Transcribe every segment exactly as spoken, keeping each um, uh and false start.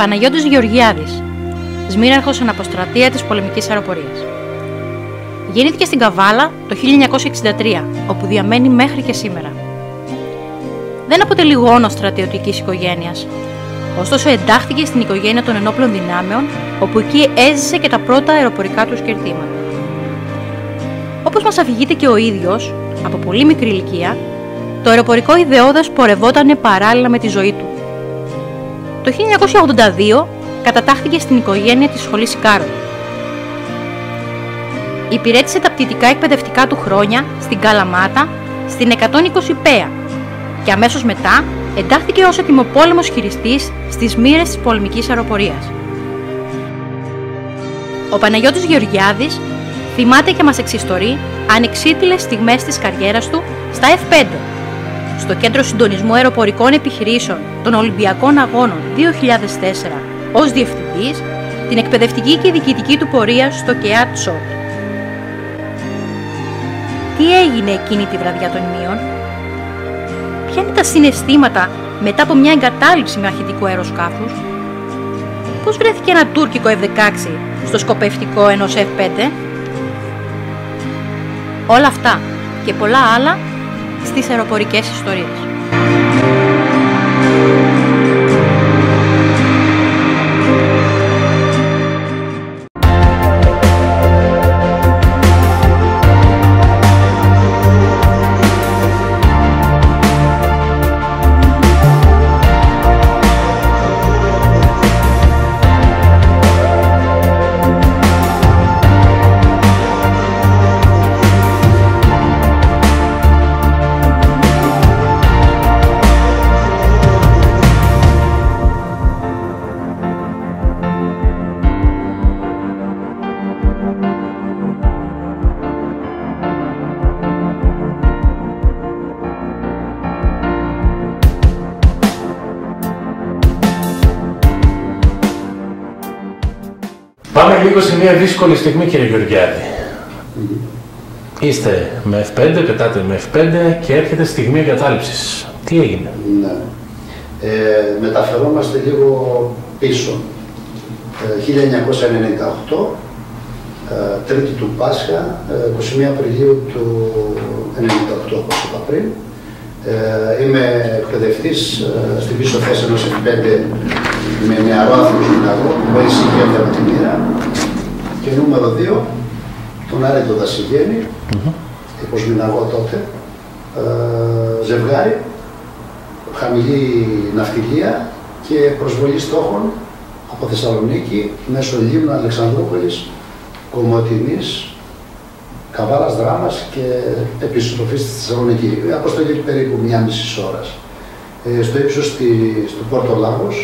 Παναγιώτης Γεωργιάδης, σμήναρχος αναποστρατεία της πολεμικής αεροπορίας. Γεννήθηκε στην Καβάλα το χίλια εννιακόσια εξήντα τρία, όπου διαμένει μέχρι και σήμερα. Δεν αποτελεί γόνος στρατιωτικής οικογένειας, ωστόσο εντάχθηκε στην οικογένεια των ενόπλων δυνάμεων, όπου εκεί έζησε και τα πρώτα αεροπορικά του κερδίματα. Όπως μας αφηγείται και ο ίδιος, από πολύ μικρή ηλικία, το αεροπορικό ιδεώδες πορευόταν παράλληλα με τη ζωή του. Το χίλια εννιακόσια ογδόντα δύο κατατάχθηκε στην οικογένεια της σχολής Σικάρου. Υπηρέτησε τα πτυτικά εκπαιδευτικά του χρόνια στην Καλαμάτα, στην εκατόν είκοσι Πέα και αμέσως μετά εντάχθηκε ως ετοιμοπόλεμος χειριστής στις μοίρες της πολεμικής αεροπορίας. Ο Παναγιώτης Γεωργιάδης θυμάται και μας εξιστορεί ανεξίτηλες στιγμές της καριέρας του στα εφ πέντε, στο Κέντρο Συντονισμού Αεροπορικών Επιχειρήσεων των Ολυμπιακών Αγώνων δύο χιλιάδες τέσσερα ως διευθυντής, την εκπαιδευτική και διοικητική του πορεία στο ΚΕΑΤ ΣΟΤ. Τι έγινε εκείνη τη βραδιά των ημείων? Ποια είναι τα συναισθήματα μετά από μια εγκατάλειψη μαχητικού αεροσκάφους? Πώς βρέθηκε ένα τουρκικό εφ δεκαέξι στο σκοπευτικό ενός εφ πέντε? Όλα αυτά και πολλά άλλα στις αεροπορικές ιστορίες. Πάμε λίγο σε μια δύσκολη στιγμή, κύριε Γεωργιάδη. Mm-hmm. Είστε με εφ πέντε, πετάτε με εφ πέντε και έρχεται στιγμή εγκατάλειψης. Τι έγινε? Ναι. Ε, μεταφερόμαστε λίγο πίσω. Ε, χίλια εννιακόσια ενενήντα οκτώ, ε, Τρίτη του Πάσχα, ε, είκοσι μία Απριλίου του ενενήντα οκτώ, όπως είπα πριν. Ε, είμαι εκπαιδευτής ε, στην πίσω θέση ενός εφ πέντε με νεαρό άνθρωπο μηναγό που μπορεί συγγένεια με τη μοίρα, και νούμερο δύο, τον Άρη τον Δασιγέννη, mm-hmm. υποσμηναγό τότε, ε, ζευγάρι, χαμηλή ναυτιλία και προσβολή στόχων από Θεσσαλονίκη μέσω Λίμνου, Αλεξανδρούπολης, Κομοτηνής, Καβάλας, Δράμας και επιστροφή στη Θεσσαλονίκη. Αποστολή περίπου μία μισή ώρα. Ε, στο ύψος του Πόρτο Λάγος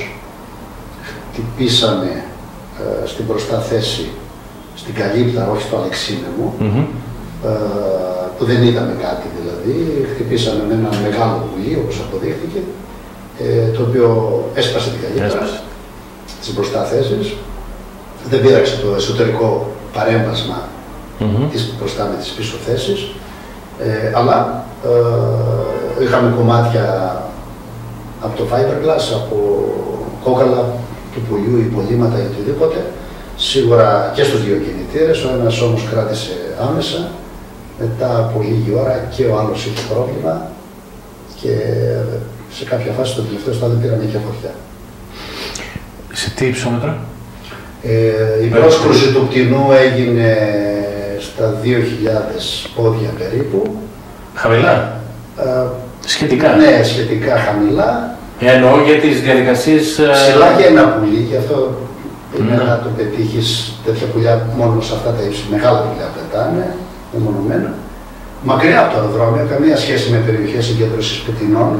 χτυπήσαμε ε, στην μπροστά θέση, στην Καλύπτα, όχι στο Αλεξίνεμο, mm-hmm. ε, που δεν είδαμε κάτι δηλαδή. Χτυπήσαμε με ένα μεγάλο πουλί, όπως αποδείχθηκε, ε, το οποίο έσπασε την Καλύπτα στις μπροστά θέσεις. Δεν πήραξε το εσωτερικό παρέμβασμα mm-hmm. της μπροστά με τις πίσω θέσεις, ε, αλλά ε, είχαμε κομμάτια από το fiberglass, από κόκαλα του πουλιού, υπολείμματα ή οτιδήποτε, σίγουρα και στους δύο κινητήρες. Ο ένας όμως κράτησε άμεσα, μετά από λίγη ώρα και ο άλλος είχε πρόβλημα και σε κάποια φάση στο τελευταίο στάδιο πήραμε και φωτιά. Σε τι υψόμετρα? Ε, η πρόσκρουση του πτηνού έγινε στα δύο χιλιάδες πόδια περίπου. Χαμηλά? Ε, σχετικά. Ναι, σχετικά χαμηλά. Ε, εννοώ για τις διαδικασίες... Ψηλά και ένα πουλί, και αυτό είναι mm. να το πετύχεις. Τέτοια πουλιά μόνο σε αυτά τα ύψη, μεγάλα πουλιά πετάνε, μεμονωμένα. Μακριά από το αεροδρόμιο, καμία σχέση με περιοχές συγκέντρωσης πτηνών.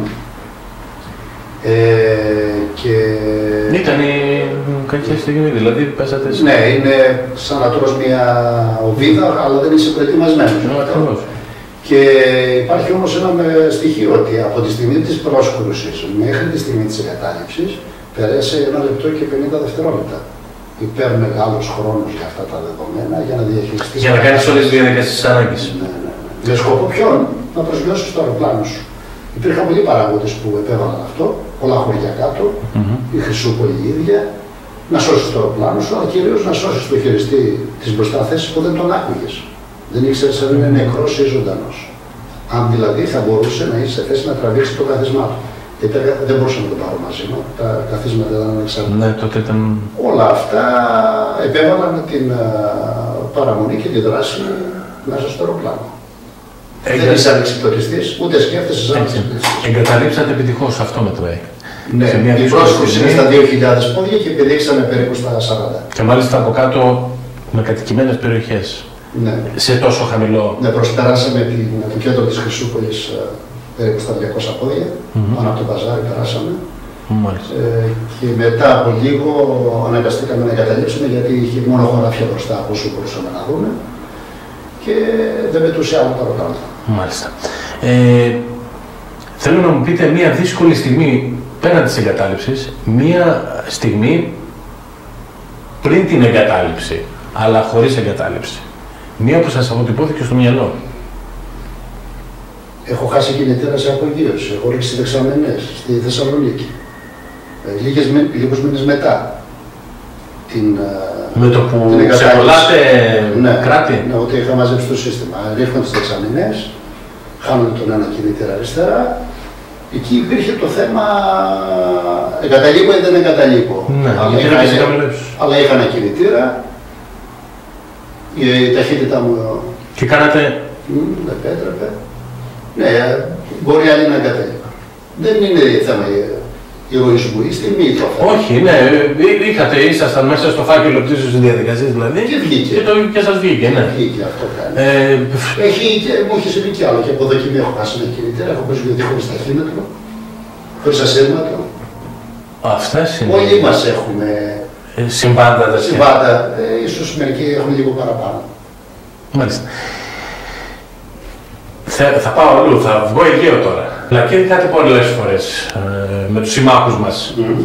Ε, και... Ήταν η κακή στιγμή, δηλαδή πέσατε... Ναι, είναι σαν να τρως μια οβίδα, αλλά δεν είσαι προετοιμασμένος. Ναι, ακριβώς. Και υπάρχει όμως ένα στοιχείο ότι από τη στιγμή της πρόσκρουσης μέχρι τη στιγμή της εγκατάλειψης περάσει ένα λεπτό και πενήντα δευτερόλεπτα. Υπέρ μεγάλος χρόνος για αυτά τα δεδομένα για να διαχειριστείς... Για να κάνεις όλες τις διαδικασίες της ανάγκης. Ναι, ναι, ναι. Για σκοπό ποιον? Να προσγειώσεις το αεροπλάνο σου. Υπήρχαν πολλοί παράγοντες που επέβαλαν αυτό, πολλά χωριά κάτω, mm-hmm. η Χρυσούπολη η ίδια, να σώσεις το αεροπλάνο σου, αλλά κυρίως να σώσεις το χειριστή της μπροστά θέσης που δεν τον άκουγες. Δεν ήξερες αν είναι νεκρός ή ζωντανός. Αν δηλαδή θα μπορούσε να είσαι σε θέση να τραβήξει το καθισμά του. Γιατί δεν μπορούσα να το πάρω μαζί μου, τα καθίσματα ήταν ανεξάρτητα. Ναι, τότε ήταν... Όλα αυτά επέβαλαν την uh, παραμονή και τη δράση μέσα στο αεροπλάνο. Εγκα... Δεν είσαι ανεξυπηρετιστής, ούτε σκέφτεσαι σαν ανεξυπηρετιστής. Εγκαταλείψατε επιτυχώς αυτό με το ΕΕ. Ναι, η πρόσκληση είναι στα δύο χιλιάδες πόδια και επιδείξαμε περίπου στα σαράντα. Και μάλιστα από κάτω με κατοικημένες περιοχές. Ναι. Σε τόσο χαμηλό. Ναι, προσπεράσαμε την, το κέντρο της Χρυσούπολης περίπου στα διακόσια πόδια, mm-hmm. πάνω από το μπαζάρι περάσαμε. Μάλιστα. Ε, και μετά από λίγο αναγκαστήκαμε να εγκαταλείψουμε γιατί είχε μόνο χωράφια μπροστά από όσο μπορούσαμε να δούμε και δεν μετούσε άλλο τα πράγματα. Μάλιστα. Ε, θέλω να μου πείτε μια δύσκολη στιγμή πέραν της εγκατάλειψης, μια στιγμή πριν την εγκατάλειψη, αλλά χωρίς εγκατάλειψη. Μία που σας αποτυπώθηκε στο μυαλό. Έχω χάσει κινητήρα σε απογείωση, έχω ρίξει δεξαμενές στη Θεσσαλονίκη. Ε, λίγες, λίγους μήνες μετά την με το που ξεκολλάτε ναι, κράτη. Ναι, ότι είχα μαζέψει το σύστημα. Ρίχνω τις δεξαμενές, χάνουν τον ένα κινητήρα αριστερά. Εκεί υπήρχε το θέμα εγκαταλείπω ή δεν εγκαταλείπω. Ναι, αλλά, είχα, αλλά είχα ένα κινητήρα. Η ταχύτητα μου και κάνατε... δεν επέτρεπε. Ναι, μπορεί άλλοι να εγκαταλείπουν. Δεν είναι θέμα ηρωισμού, είστε μη το θέμα. Όχι, ναι, είχατε, ήσασταν μέσα στο φάκελο πτήσεως της διαδικασίας δηλαδή. Και βγήκε. Και, το, και σας βγήκε, ναι. Βγήκε, αυτό κάνει. Ε, έχει, και, μου έχει συμβεί κι άλλο. Και από δοκιμή έχω χάσει ένα κινητήρα, έχω προσβιωθεί χωρίς ταχύμετρο, χωρίς ασύρματο. Αυτές είναι. Όλοι μας έχουμε συμβάντα. Συμβάντα, ε, ίσως μερικοί έχουν λίγο παραπάνω. Μάλιστα. Θα, θα πάω αλλού, θα βγω Αιγαίο τώρα. Αλλά και κάτι πολλές φορές ε, με τους συμμάχους μας. Mm.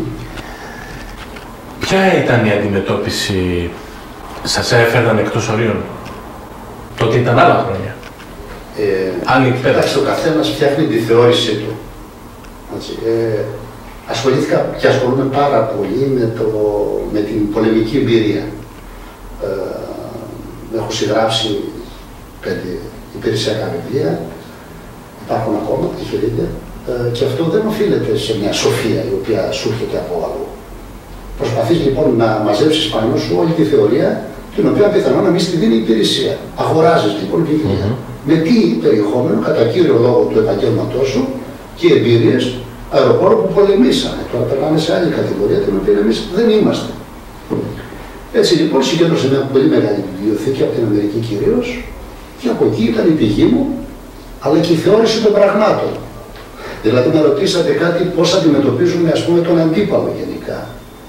Ποια ήταν η αντιμετώπιση, σας έφερναν εκτός ορίων? Τότε ήταν άλλα χρόνια. Ε, Άλλη εκπαίδευση. Ο καθένας φτιάχνει τη θεώρησή του. Ε, ασχολήθηκα και ασχολούμαι πάρα πολύ με, το, με την πολεμική εμπειρία. Ε, έχω συγγράψει πέντε υπηρεσιακά βιβλία, υπάρχουν ακόμα, τυχερείτε, ε, και αυτό δεν οφείλεται σε μια σοφία η οποία σου έρχεται από αλλού. Προσπαθείς λοιπόν να μαζέψεις πάνω σου όλη τη θεωρία, την οποία πιθανόν να μην στη δίνει υπηρεσία. Αγοράζεις λοιπόν βιβλία. Mm-hmm. Με τι περιεχόμενο, κατά κύριο λόγο του επαγγέλματός σου και εμπειρίες αεροπόρου που πολεμήσανε. Τώρα περνάνε σε άλλη κατηγορία, την οποία εμείς δεν είμαστε. Έτσι λοιπόν συγκέντρωσα μια πολύ μεγάλη βιβλιοθήκη από την Αμερική κυρίως και από εκεί ήταν η πηγή μου, αλλά και η θεώρηση των πραγμάτων. Δηλαδή με ρωτήσατε κάτι πώς αντιμετωπίζουμε ας πούμε τον αντίπαλο γενικά.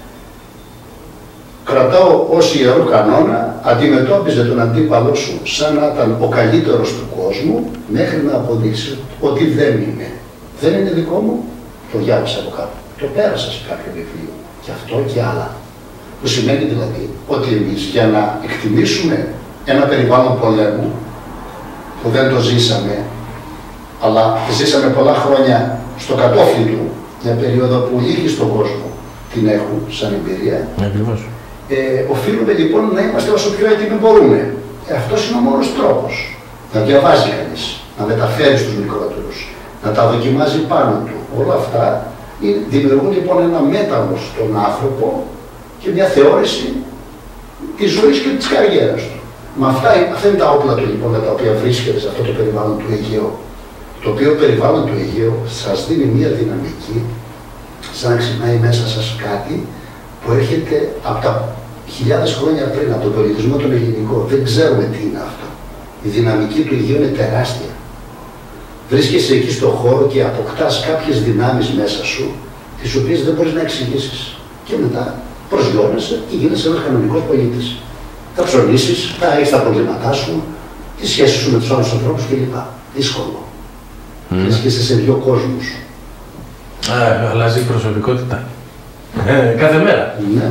Κρατάω ως ιερό κανόνα, αντιμετώπιζε τον αντίπαλό σου σαν να ήταν ο καλύτερος του κόσμου μέχρι να αποδείξει ότι δεν είναι. Δεν είναι δικό μου, το διάβασα από κάπου, το πέρασα σε κάποιο βιβλίο και αυτό και άλλα. Που σημαίνει δηλαδή ότι εμείς για να εκτιμήσουμε ένα περιβάλλον πολέμου που δεν το ζήσαμε, αλλά ζήσαμε πολλά χρόνια στο κατόφλι του, μια περίοδο που λίγοι στον κόσμο την έχουν σαν εμπειρία. Ακριβώς. Ε, οφείλουμε λοιπόν να είμαστε όσο πιο έτοιμοι μπορούμε. Ε, αυτός είναι ο μόνος τρόπος. Να διαβάζει κανείς, να μεταφέρει στους μικρότερους, να τα δοκιμάζει πάνω του. Όλα αυτά δημιουργούν λοιπόν ένα μέταλλο στον άνθρωπο και μια θεώρηση της ζωής και της καριέρας του. Με αυτά, αυτά είναι τα όπλα του λοιπόν με τα οποία βρίσκεται σε αυτό το περιβάλλον του Αιγαίου. Το οποίο περιβάλλον του Αιγαίου σας δίνει μια δυναμική, σαν να ξυπνάει μέσα σας κάτι που έρχεται από τα χιλιάδες χρόνια πριν, από τον πολιτισμό τον ελληνικό. Δεν ξέρουμε τι είναι αυτό. Η δυναμική του Αιγαίου είναι τεράστια. Βρίσκεσαι εκεί στον χώρο και αποκτάς κάποιες δυνάμεις μέσα σου, τις οποίες δεν μπορείς να εξηγήσεις. Και μετά προσγειώνεσαι και γίνεσαι ένας κανονικός πολίτης. Θα ψωνίσεις, θα έχεις τα προβλήματά σου, τις σχέσεις σου με τους άλλους ανθρώπους κλπ. Δύσκολο. Mm. Βρίσκεσαι σε δύο κόσμους. Α, αλλάζει η προσωπικότητα. Ε, κάθε μέρα. Ναι.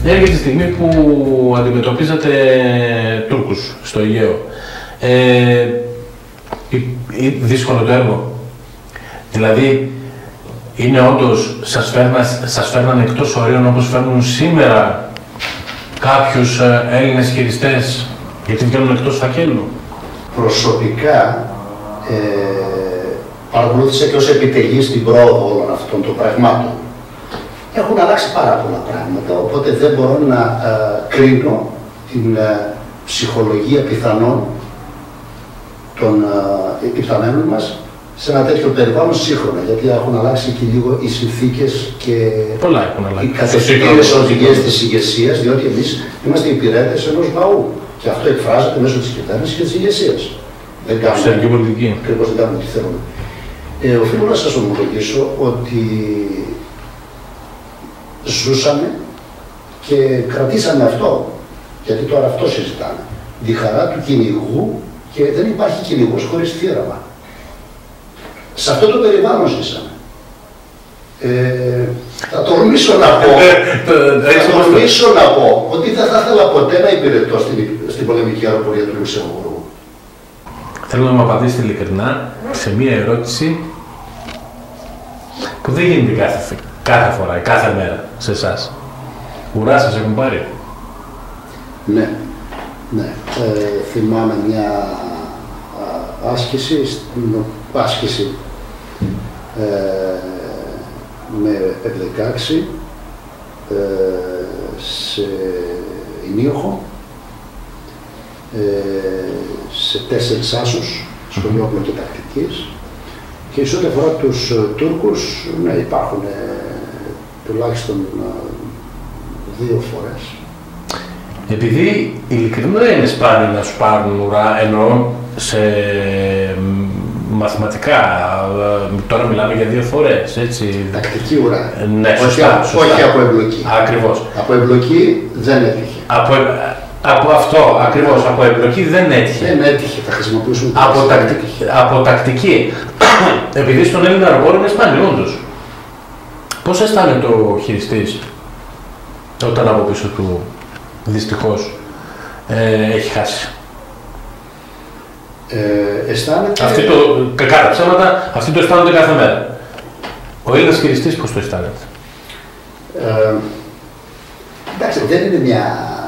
Έρχεται τη στιγμή που αντιμετωπίζατε Τούρκους στο Αιγαίο. Ε, δύσκολο το έργο. Δηλαδή, είναι όντως, σας, φέρνα, σας φέρναν εκτός ορίων όπως φέρνουν σήμερα κάποιους Έλληνες χειριστές, γιατί βγαίνουν εκτός φακέλου. Προσωπικά, ε, παρακολούθησα και ως επιτελής την πρόοδο όλων αυτών των πραγμάτων. Έχουν αλλάξει πάρα πολλά πράγματα, οπότε δεν μπορώ να ε, κρίνω την ε, ψυχολογία πιθανών των ε, υπταμένων μας σε ένα τέτοιο περιβάλλον σύγχρονα, γιατί έχουν αλλάξει και λίγο οι συνθήκες και οι κατευθυντήρες οδηγίες της ηγεσίας, διότι εμείς είμαστε υπηρέτες ενός λαού και αυτό εκφράζεται μέσω της κυβέρνησης και της ηγεσίας. Δεν κάνουμε, ακριβώς δεν κάνουμε τι θέλουμε. Ε, οφείλω να σας ομολογήσω ότι ζούσαμε και κρατήσαμε αυτό, γιατί τώρα αυτό συζητάμε. Τη χαρά του κυνηγού και δεν υπάρχει κυνηγός χωρίς θύραμα. Σε αυτό το περιβάλλον ζήσαμε. Ε, θα τολμήσω να πω, θα τολμήσω να πω ότι δεν θα ήθελα ποτέ να υπηρετώ στην, στην πολεμική αεροπορία του Λουξεμβούργου. Θέλω να μου απαντήσετε ειλικρινά σε μία ερώτηση που δεν γίνεται κάθε, κάθε φορά, κάθε μέρα σε εσάς. Ουρά σας έχουν πάρει? Ναι, ναι. Ε, θυμάμαι μια α, άσκηση, στην άσκηση ε, με εφ δεκαέξι ε, σε Ινίοχο, ε, σε τέσσερις άσους, σχολείο όπλων και τακτικής, και σε ό,τι αφορά τους uh, Τούρκους, ναι, υπάρχουν ε, τουλάχιστον uh, δύο φορές. Επειδή ειλικρινά είναι σπάνιο να σου πάρουν ουρά, εννοώ σε μαθηματικά, τώρα μιλάμε για δύο φορές, έτσι. Τακτική ουρά. Ναι, σωστά, όχι, σωστά. όχι από εμπλοκή. Ακριβώς. Από εμπλοκή δεν έτυχε. Από, από αυτό, ακριβώς, από εμπλοκή δεν έτυχε. Δεν έτυχε, θα χρησιμοποιήσουμε από, τακτική, από τακτική. Επειδή στον Έλληνα αεροπόρο είναι σπάνιο, όντως. Πώς αισθάνεται ο χειριστής όταν από πίσω του δυστυχώς ε, έχει χάσει? Ε, αισθάνεται... Αυτή το, κατά ψέματα, αυτοί το αισθάνονται κάθε μέρα. Ο Έλληνας χειριστής πώς το αισθάνεται? Ε, εντάξει, δεν είναι μια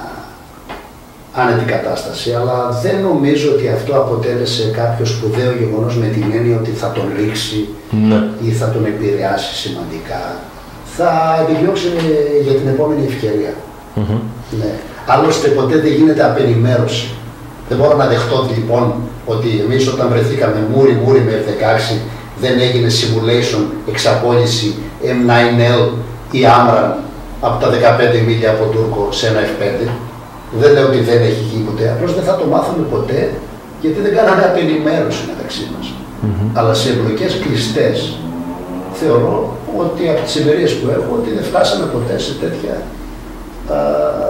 άνετη κατάσταση, αλλά δεν νομίζω ότι αυτό αποτέλεσε κάποιο σπουδαίο γεγονός με την έννοια ότι θα τον ρίξει, ναι, ή θα τον επηρεάσει σημαντικά. Θα επιδιώξει για την επόμενη ευκαιρία. Mm-hmm. Ναι. Άλλωστε ποτέ δεν γίνεται απενημέρωση. Δεν μπορώ να δεχτώ λοιπόν ότι εμείς όταν βρεθήκαμε μούρι-μούρι με εφ δεκαέξι δεν έγινε simulation, εξαπόλυση εμ νάιν ελ ή Άμραν από τα δεκαπέντε μίλια από Τούρκο σε ένα εφ πέντε. Δεν λέω ότι δεν έχει γίνει ποτέ, απλώς δεν θα το μάθουμε ποτέ, γιατί δεν κάναμε απενημέρωση μεταξύ μας. Mm-hmm. Αλλά σε εμπλοκές κλειστές θεωρώ ότι από τις εμπειρίες που έχω ότι δεν φτάσαμε ποτέ σε τέτοια α,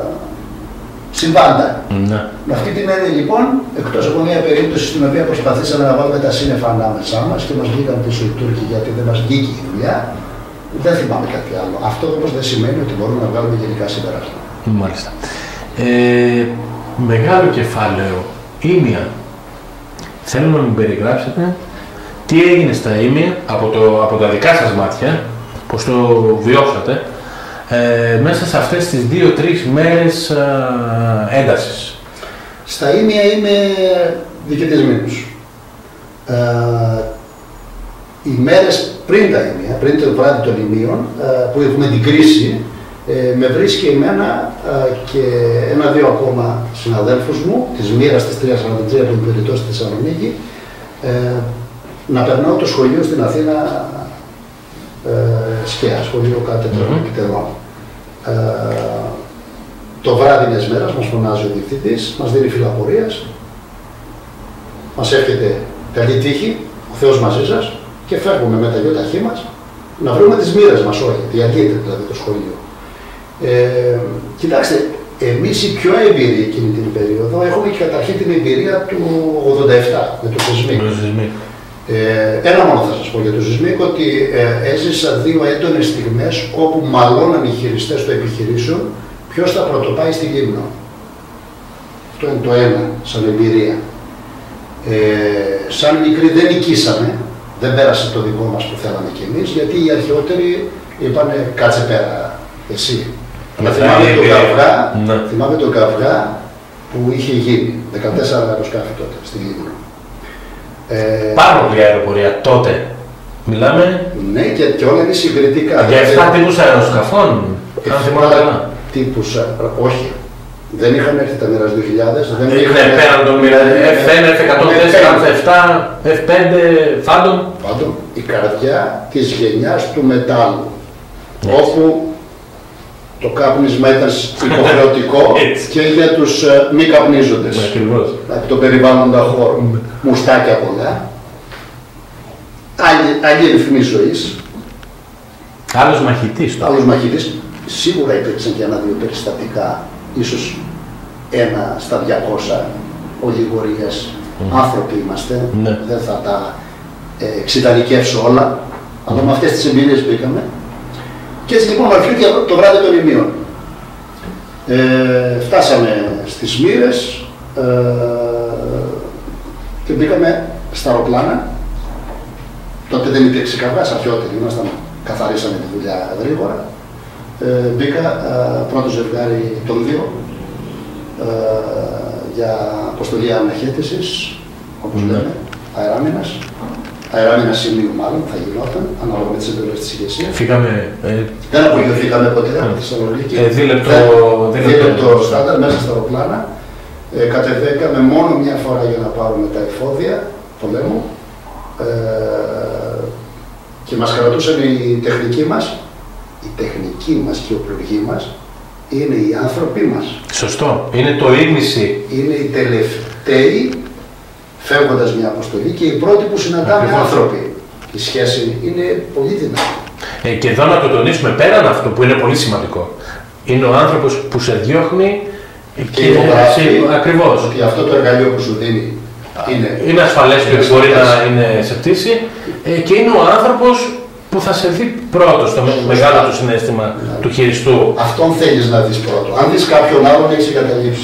συμβάντα. Mm-hmm. Με αυτή την έννοια λοιπόν, εκτός από μια περίπτωση στην οποία προσπαθήσαμε να βάλουμε τα σύννεφα ανάμεσά μας και μας βγήκαν πίσω οι Τούρκοι γιατί δεν μας βγήκε η δουλειά, δεν θυμάμαι κάτι άλλο. Αυτό όμως δεν σημαίνει ότι μπορούμε να βγάλουμε γενικά συμπεράσματα. Μάλιστα. Ε, μεγάλο κεφάλαιο, ήμια. Θέλω να μου περιγράψετε τι έγινε στα ήμια από, το, από τα δικά σας μάτια, πώς το βιώσατε, ε, μέσα σε αυτές τις δύο-τρεις μέρες ε, έντασης. Στα ήμια είμαι διοικητισμένος. Ε, οι μέρες πριν τα ήμια, πριν το βράδυ των ήμιων, ε, που έχουμε την κρίση, Ε, με βρίσκει εμένα ε, και ένα-δύο ακόμα συναδέλφους μου της μοίρας της τριακόσια σαράντα τρία που υπηρετώ στη Θεσσαλονίκη, ε, να περνάω το σχολείο στην Αθήνα ε, ΣΚΕΑ, σχολείο κάτετρων mm-hmm. εκτερών. Ε, το βράδυ μιας μέρας μας φωνάζει ο διευθυντής, μας δίνει φυλαπορίας, μας εύχεται καλή τύχη, ο Θεός μαζί σας, και φεύγουμε με τα γιοταχή μας να βρούμε τις μοίρες μας, όχι, διαλύεται δηλαδή το σχολείο. Ε, κοιτάξτε, εμείς οι πιο εμπειροί εκείνη την περίοδο έχουμε και καταρχήν την εμπειρία του ογδόντα επτά με το Σεισμίκ. Ε, ένα μόνο θα σας πω για το Σεισμίκ, ότι ε, έζησα δύο έντονες στιγμές όπου μαλώναν οι χειριστές των επιχειρήσεων ποιος θα πρωτοπάει στην Λίμνο. Αυτό είναι το ένα, σαν εμπειρία. Ε, σαν μικροί δεν νικήσαμε, δεν πέρασε το δικό μας που θέλαμε κι εμείς, γιατί οι αρχαιότεροι είπανε κάτσε πέρα εσύ. Αλλά θυμάμαι τον καυγά, ναι. θυμάμαι τον καυγά που είχε γίνει, δεκατέσσερα αεροσκάφη τότε στην Λίμνο. Ε, Πάρα πολύ αεροπορία τότε. Μιλάμε. Ναι, και, και όλα είναι συγκριτικά. Για εφτά τύπους αεροσκαφών, αν θυμάμαι καλά. Τύπους, όχι. Δεν είχαν έρθει τα Mirage δύο χιλιάδες. Δεν ναι, είχαν... πέραν των εφ ένα, εφ εκατόν τέσσερα, εφ επτά, εφ πέντε, Phantom. Phantom, η καρδιά της γενιάς του μετάλλου. Yes. Όπου το κάπνισμα ήταν υποχρεωτικό και για τους uh, μη καπνίζοντες. Ακριβώς. Από το περιβάλλοντα χώρο. Μουστάκια πολλά. Άλλη, άλλη ρυθμή ζωής. Άλλος μαχητής. Άλλος μαχητής. Σίγουρα υπήρξαν και ένα-δύο περιστατικά, ίσως ένα στα διακόσια, ολιγορίες, mm. άνθρωποι είμαστε, mm. δεν θα τα ε, ξυτανικεύσω όλα, mm. αλλά με αυτές τις εμπειρίες μπήκαμε. Και έτσι λοιπόν αρχίζει το βράδυ των ημείων. Ε, φτάσαμε στις Μοίρες ε, και μπήκαμε στα αεροπλάνα. Τότε δεν υπήρξε καυγάς, αρχαιότεροι ήμασταν, καθαρίσαμε τη δουλειά γρήγορα. Ε, μπήκα ε, πρώτο ζευγάρι των δύο ε, για αποστολή αναχέτησης, όπως mm. λέμε, αεράμινας. Αεράμινα σημείου μάλλον θα γινόταν, ανάλογα με τις εντολές της ηγεσίας. Φύγαμε... Ε... Δεν απογειωθήκαμε ποτέ από τη Θεσσαλονίκη. Ε, δίλεπτο... Δίλεπτο στάνταρ μέσα στα αεροπλάνα. Ε, κατεβήκαμε μόνο μια φορά για να πάρουμε τα εφόδια πολέμου. Ε, και μας κρατούσαν οι τεχνικοί μας. Η τεχνική μας και η οπλουργή μας είναι οι άνθρωποι μας. Σωστό. Είναι το ίμιση. Είναι οι τελευταίοι φεύγοντας μια αποστολή και οι πρώτοι που συναντάμε Ακριβώς. άνθρωποι. Η σχέση είναι πολύ δυνατή. Ε, και εδώ να το τονίσουμε πέραν αυτό που είναι πολύ σημαντικό. Είναι ο άνθρωπος που σε διώχνει και, και υπογράφει ακριβώς. Ότι αυτό το εργαλείο που σου δίνει είναι, είναι ασφαλές και μπορεί να είναι σε πτήση ε, και είναι ο άνθρωπος που θα σε δει πρώτο στο μεγάλο του συναίσθημα yeah. του χειριστού. Αυτόν θέλεις να δεις πρώτο. Αν δεις κάποιον άλλον, έχεις εγκαταλείψει.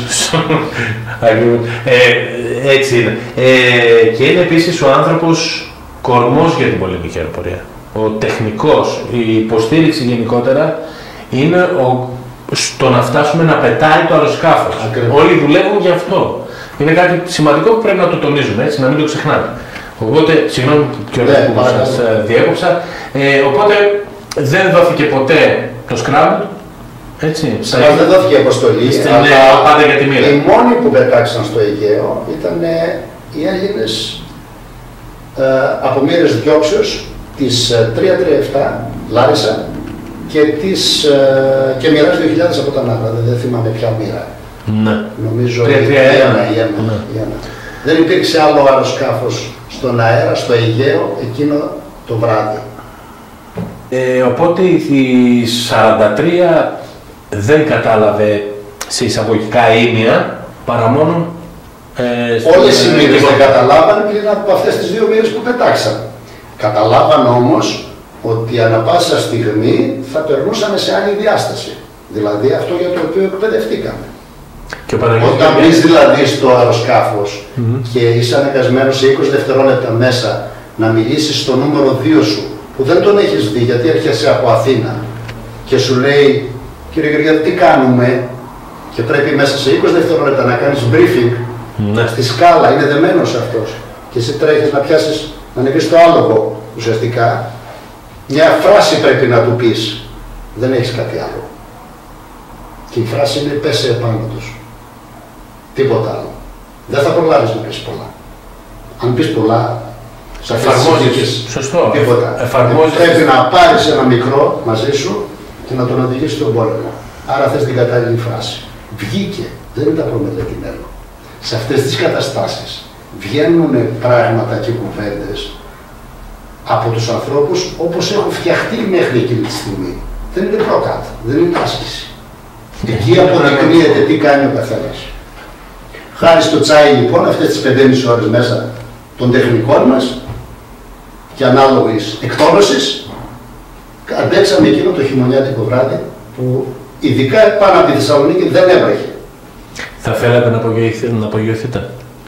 ε, έτσι είναι. Ε, και είναι επίσης ο άνθρωπος κορμός για την πολεμική αεροπορία. Ο τεχνικός, η υποστήριξη γενικότερα είναι ο, στο να φτάσουμε να πετάει το αεροσκάφος. Όλοι δουλεύουν γι' αυτό. Είναι κάτι σημαντικό που πρέπει να το τονίζουμε, έτσι, να μην το ξεχνάμε. Οπότε, συγγνώμη και όλα που σας διέκοψα, ε, οπότε δεν δόθηκε ποτέ το Scrabble, έτσι. Μας δεν δόθηκε αποστολή, στην, αλλά πάντα για τη μοίρα. Οι μόνοι που πετάξαν στο Αιγαίο ήταν οι Έλληνες ε, από μοίρες διώξεως της τριακόσια τριάντα επτά Λάρισα και της ε, και Mirage δύο χιλιάδες από τα Ναύρα, δεν θυμάμαι ποια μοίρα. Ναι. Νομίζω η ένα, η ένα, ναι. η ένα. Δεν υπήρξε άλλο αεροσκάφος στον αέρα, στο Αιγαίο, εκείνο το βράδυ. Ε, οπότε η σαράντα τρία δεν κατάλαβε σε εισαγωγικά ήμια, παρά μόνο... Ε, Όλες οι μοίρες δεν καταλάβαν πριν από αυτές τις δύο μοίρες που πετάξαν. Καταλάβαν όμως ότι ανα πάσα στιγμή θα περνούσαμε σε άλλη διάσταση. Δηλαδή αυτό για το οποίο εκπαιδευτήκαμε. Και όταν μπεις δηλαδή στο αεροσκάφος mm-hmm. και είσαι αναγκασμένος σε είκοσι δευτερόλεπτα μέσα να μιλήσεις στο νούμερο δύο σου που δεν τον έχεις δει γιατί έρχεσαι από Αθήνα και σου λέει κύριε Γρηγιάδη τι κάνουμε και πρέπει μέσα σε είκοσι δευτερόλεπτα να κάνεις briefing mm-hmm. στη σκάλα, είναι δεμένος αυτός και εσύ τρέχεις να πιάσεις, να ανεβείς το άλογο ουσιαστικά, μια φράση πρέπει να του πεις, δεν έχεις κάτι άλλο. Και η φράση είναι πέσε επάνω τους. Τίποτα άλλο. Δεν θα προλάβεις να πεις πολλά. Αν πεις πολλά, σε εφαρμόζεις. Σωστό. Τίποτα. Εφαρμόζεις. Πρέπει να πάρεις ένα μικρό μαζί σου και να τον οδηγήσεις στον πόλεμο. Άρα θες την κατάλληλη φράση. Βγήκε. Δεν ήταν προμελετημένο. Σε αυτές τις καταστάσεις βγαίνουν πράγματα και κουβέντες από τους ανθρώπους όπως έχουν φτιαχτεί μέχρι εκείνη τη στιγμή. Δεν είναι προκάτ. Δεν είναι άσκηση. Εκεί αποδεικνύεται τι κάνει ο καθένας. Χάρη στο τσάι λοιπόν, αυτές τις πέντε και μισή ώρες μέσα των τεχνικών μας και ανάλογης εκτόνωσης, αντέξαμε εκείνο το χειμωνιάτικο βράδυ που ειδικά πάνω από τη Θεσσαλονίκη δεν έβρεχε. Θα θέλατε να απογειωθείτε, να απογειωθείτε.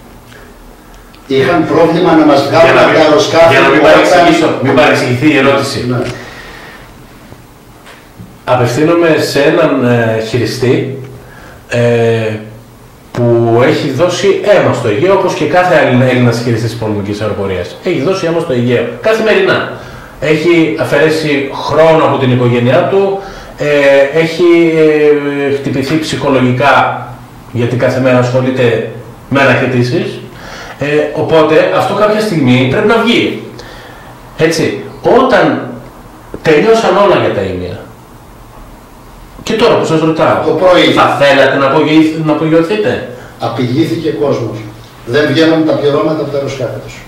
Είχαν πρόβλημα να μας βγάλουν από τα αεροσκάφη. Για να μην παρεξηγήσω, μην παρεξηγηθεί η ερώτηση. Ναι. Απευθύνομαι σε έναν ε, χειριστή ε, που έχει δώσει αίμα στο Αιγαίο, όπως και κάθε Έλληνας χειριστής της πολεμικής αεροπορίας. Έχει δώσει αίμα στο Αιγαίο, καθημερινά. Έχει αφαιρέσει χρόνο από την οικογένειά του, ε, έχει ε, χτυπηθεί ψυχολογικά, γιατί κάθε μέρα ασχολείται με αναχαιτήσεις. Ε, οπότε αυτό κάποια στιγμή πρέπει να βγει. Έτσι, όταν τελειώσαν όλα για τα ίμια, και τώρα που σας ρωτάω, το πρωί, θα θέλατε να, απογειωθ, να απογειωθείτε? Απειλήθηκε κόσμος. Δεν βγαίνουν τα πληρώματα από τα αεροσκάφη τους.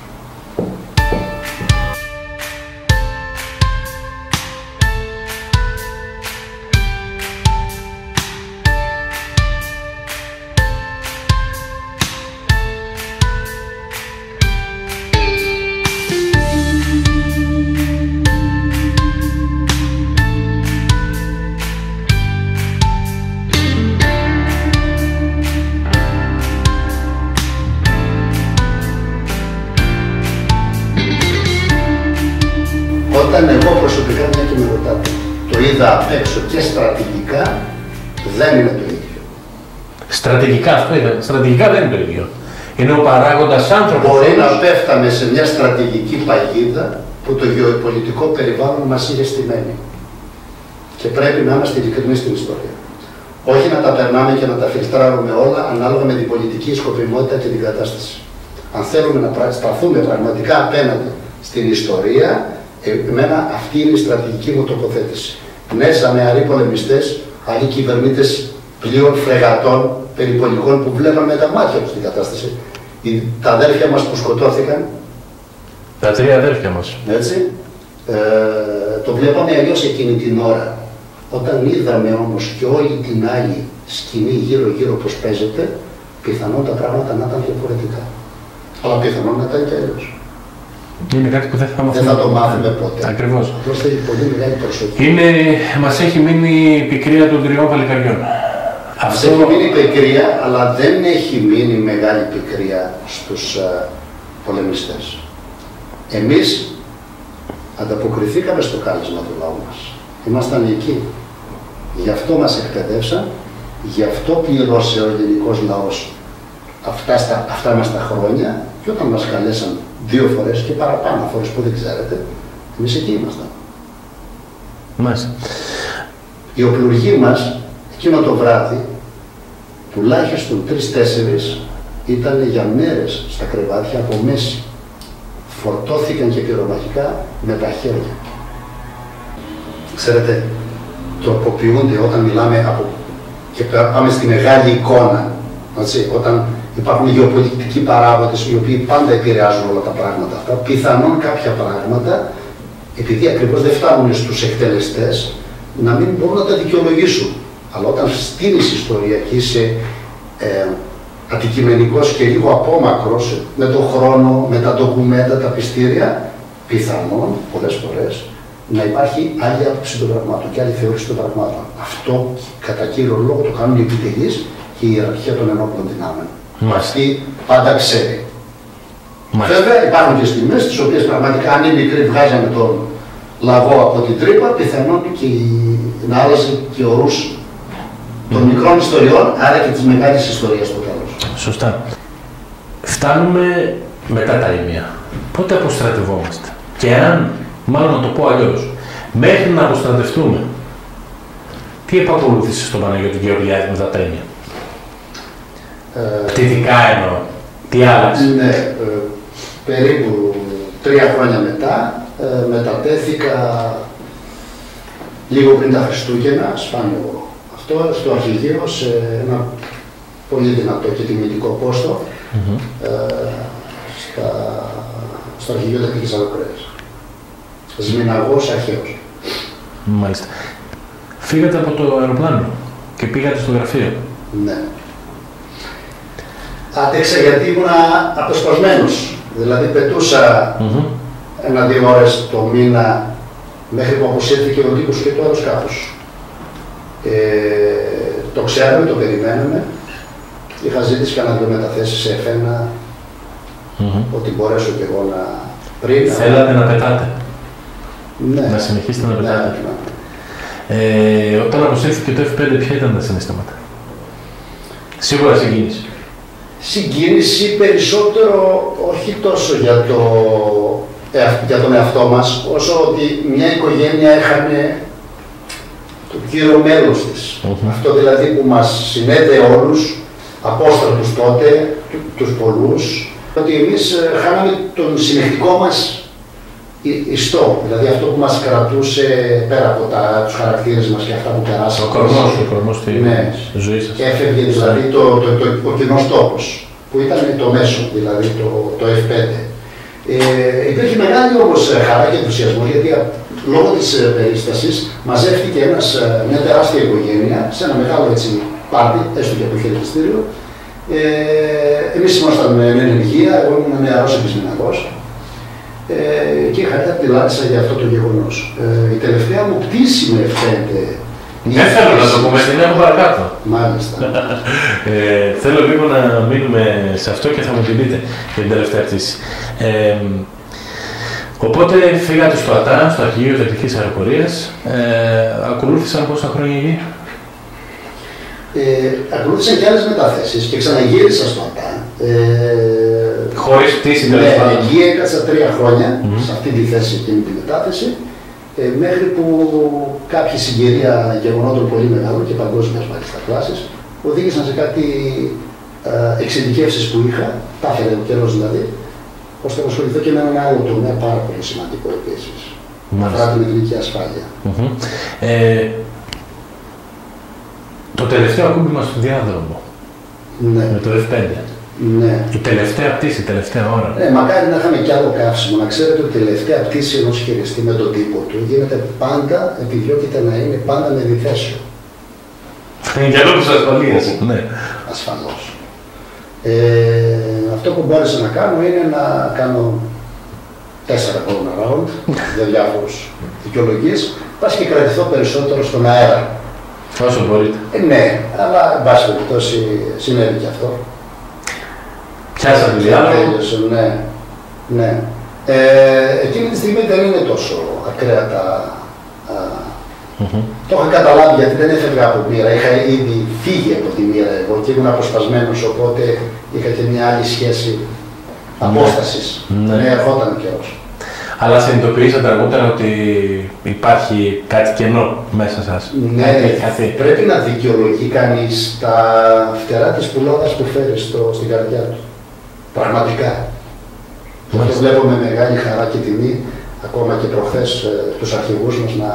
Όταν εγώ προσωπικά, μια και με ρωτάτε, το είδα απ' έξω και στρατηγικά, δεν είναι το ίδιο. Στρατηγικά αυτό είναι. Στρατηγικά δεν είναι το ίδιο. Είναι ο παράγοντας άνθρωπος. Μπορεί να πέφταμε σε μια στρατηγική παγίδα που το γεωπολιτικό περιβάλλον μας είχε στημένη. Και πρέπει να είμαστε ειλικρινεί στην ιστορία. Όχι να τα περνάμε και να τα φιλτράρουμε όλα ανάλογα με την πολιτική σκοπιμότητα και την κατάσταση. Αν θέλουμε να σταθούμε πραγματικά απέναντι στην ιστορία, εμένα αυτή είναι η στρατηγική μου τοποθέτηση. Ναι, σαν νεαροί πολεμιστές, άλλοι κυβερνήτες πλοίων, φρεγατών, περιπολικών που βλέπαν με τα μάτια τους την κατάσταση. Τα αδέρφια μας που σκοτώθηκαν. Τα τρία αδέρφια μας. Έτσι. Ε, το βλέπαμε αλλιώς εκείνη την ώρα. Όταν είδαμε όμως και όλη την άλλη σκηνή γύρω-γύρω πώς παίζεται, πιθανόν τα πράγματα να ήταν διαφορετικά. Αλλά πιθανόν να ήταν και αλλιώς. Είναι κάτι που δεν θα μάθουμε, δεν θα το μάθουμε ποτέ. Ακριβώς. Απλώς θέλει πολύ μεγάλη προσοχή. Είναι, μας έχει μείνει η πικρία των τριών παλικαριών. Μας Αυτό... έχει μείνει πικρία, αλλά δεν έχει μείνει μεγάλη πικρία στους uh, πολεμιστές. Εμείς ανταποκριθήκαμε στο κάλεσμα του λαού μας. Ήμασταν εκεί. Γι' αυτό μας εκπαιδεύσαν, γι' αυτό πληρώσε ο ελληνικός λαός αυτά, στα, αυτά μας τα χρόνια, και όταν μας καλέσαν δύο φορές και παραπάνω φορές που δεν ξέρετε, εμείς εκεί ήμασταν. Μάλιστα. Οι οπλουργοί μας, εκείνο το βράδυ, τουλάχιστον τρεις-τέσσερις ήταν για μέρες στα κρεβάτια από μέση. Φορτώθηκαν και πυρομαχικά με τα χέρια. Ξέρετε, τροποποιούνται όταν μιλάμε από... και πάμε στη μεγάλη εικόνα, έτσι, όταν υπάρχουν γεωπολιτικοί παράγοντες οι οποίοι πάντα επηρεάζουν όλα τα πράγματα αυτά. Πιθανόν κάποια πράγματα, επειδή ακριβώς δεν φτάνουν στους εκτελεστές, να μην μπορούν να τα δικαιολογήσουν. Αλλά όταν στείνεις ιστορία και είσαι ε, αντικειμενικός και λίγο απόμακρος με τον χρόνο, με τα ντοκουμέντα, τα πιστήρια, πιθανόν πολλές φορές να υπάρχει άλλη άποψη των πραγμάτων και άλλη θεώρηση των πραγμάτων. Αυτό κατά κύριο λόγο το κάνουν οι επιτελείς και η ιεραρχία των ενόπλων δυνάμεων. Αυτή πάντα ξέρει. Μάλιστα. Βέβαια υπάρχουν και στιγμές τις οποίες πραγματικά αν οι μικροί βγάζανε τον λαγό από την τρύπα, πιθανόν και να άλλαζε και ο ρούς των mm. μικρών ιστοριών, άρα και της μεγάλης ιστορίας στο τέλος. Σωστά. Φτάνουμε μετά τα ήμια. Πότε αποστρατευόμαστε? Και αν, μάλλον να το πω αλλιώς, μέχρι να αποστρατευτούμε, τι επακολούθησε στον Παναγιώτη Γεωργιάδη μετά τα ήμια? Πτυτικά εννοώ. Τι άλλαξε? Ναι, ε, περίπου τρία χρόνια μετά ε, μετατέθηκα λίγο πριν τα Χριστούγεννα, σπάνιο αυτό, στο αρχηγείο σε ένα πολύ δυνατό και τιμητικό πόστο mm-hmm. ε, στα, στο αρχηγείο τεχνικής αεροπορίας. Σμηναγός αρχαίος. Μάλιστα. Φύγατε από το αεροπλάνο και πήγατε στο γραφείο. Ναι. Άτεξα γιατί ήμουν αποσπασμένος. Δηλαδή πετούσα mm-hmm. ένα-δύο ώρες το μήνα μέχρι που αποσύρθηκε ο τύπος και του αεροσκάφους. Ε, το ξέραμε, το περιμέναμε. Είχα ζήτηση κανένα δύο μεταθέσεις σε εφένα, mm-hmm. ότι μπορέσω και εγώ να πριν. Θέλατε να πετάτε. Ναι. Να συνεχίσετε να πετάτε. Ναι, ναι. Ε, όταν αποσύρθηκε το εφ πέντε, ποια ήταν τα συναισθήματα? Σίγουρα συγκίνηση. Συγκίνηση περισσότερο, όχι τόσο για, το, για τον εαυτό μας, όσο ότι μια οικογένεια έχανε το κύριο μέλος της. Mm-hmm. Αυτό δηλαδή που μας συνέδεε όλους, απόστρατους τότε, τους πολλούς, ότι εμείς χάναμε τον συνεχτικό μας ιστό, δηλαδή αυτό που μας κρατούσε πέρα από τα, τους χαρακτήρες μας και αυτά που περάσαμε. Ο κορμός, ο κορμός στη ναι. ζωή σας. Έφευγε δηλαδή το, το, το, το, ο κοινός τόπος, που ήταν το μέσο, δηλαδή το, το εφ πέντε. Ε, υπήρχε μεγάλη όμως χαρά και ενθουσιασμό, γιατί λόγω της περίστασης μαζεύτηκε ένας, μια τεράστια οικογένεια σε ένα μεγάλο έτσι πάρτι, έστω και από χαιρετιστήριο. Ε, εμείς ήμασταν με ενεργεία, εγώ ήμουν νεαρός επισμηνακός. Ε, και είχα κάτι τηλάτησα για αυτό το γεγονός. Ε, η τελευταία μου πτήση με εφ πέντε. Δεν θέλω να το πούμε, την έχω παρακάτω. Μάλιστα. ε, θέλω λίγο να μείνουμε σε αυτό και θα μου την πείτε για την τελευταία πτήση. Ε, οπότε φύγατε στο ΑΤΑ, στο Αρχηγείο Τεχνικής Αεροπορίας. Ε, ακολούθησαν πόσα χρόνια εκεί? Ε, ακολούθησαν και άλλες μεταθέσεις και ξαναγύρισα στο ΑΤΑ. Ε, Χωρίς πτήση τέλος πάντων. Ναι, εκεί έκατσα τρία χρόνια, mm-hmm. σε αυτή τη θέση εκείνη τη μετάθεση, ε, μέχρι που κάποια συγκυρία γεγονότων πολύ μεγάλων και παγκόσμιας μάλιστα κλάσης οδήγησαν σε κάτι ε, εξειδικεύσεις που είχα, τα έφερε ο καιρός δηλαδή, ώστε να ασχοληθώ και με έναν άλλο τομέα πάρα πολύ σημαντικό επίσης. Αφορά την εθνική ασφάλεια. Mm-hmm. ε, το τελευταίο ακούμπημα στο διάδρομο, ναι. με το εφ πέντε. Ναι. Η τελευταία πτήση, η τελευταία ώρα. Ναι, μακάρι να είχαμε κι άλλο καύσιμο. Να ξέρετε ότι η τελευταία πτήση ενός χειριστή με τον τύπο του γίνεται πάντα, επιδιώκεται να είναι πάντα με διθέσιο. Για λόγους ασφαλείας. Ναι. Ασφαλώς. Ε, αυτό που μπόρεσα να κάνω είναι να κάνω τέσσερα επόμενα round για διάφορους δικαιολογίες, πας και κρατηθώ περισσότερο στον αέρα. Όσο μπορείτε. Ε, ναι, αλλά εν πάση περιπτώσει συνέβη και αυτό. Πιάσατε διάλογο. Ναι, ναι. Ε, εκείνη τη στιγμή δεν είναι τόσο ακραία τα... Α, mm-hmm. Το είχα καταλάβει γιατί δεν έφευγα από μοίρα. Είχα ήδη φύγει από τη μοίρα εγώ και ήμουν αποσπασμένος, οπότε είχα και μια άλλη σχέση απόστασης. Ναι, ναι, ερχόταν ο καιρός. Αλλά συνειδητοποιήσατε αργότερα ότι υπάρχει κάτι κενό μέσα σας. Ναι, πρέπει να δικαιολογεί κανείς τα φτερά της πουλάδας που φέρει στο, στην καρδιά του. Πραγματικά. Αυτό βλέπω με μεγάλη χαρά και τιμή, ακόμα και προχθές ε, τους αρχηγούς μας να,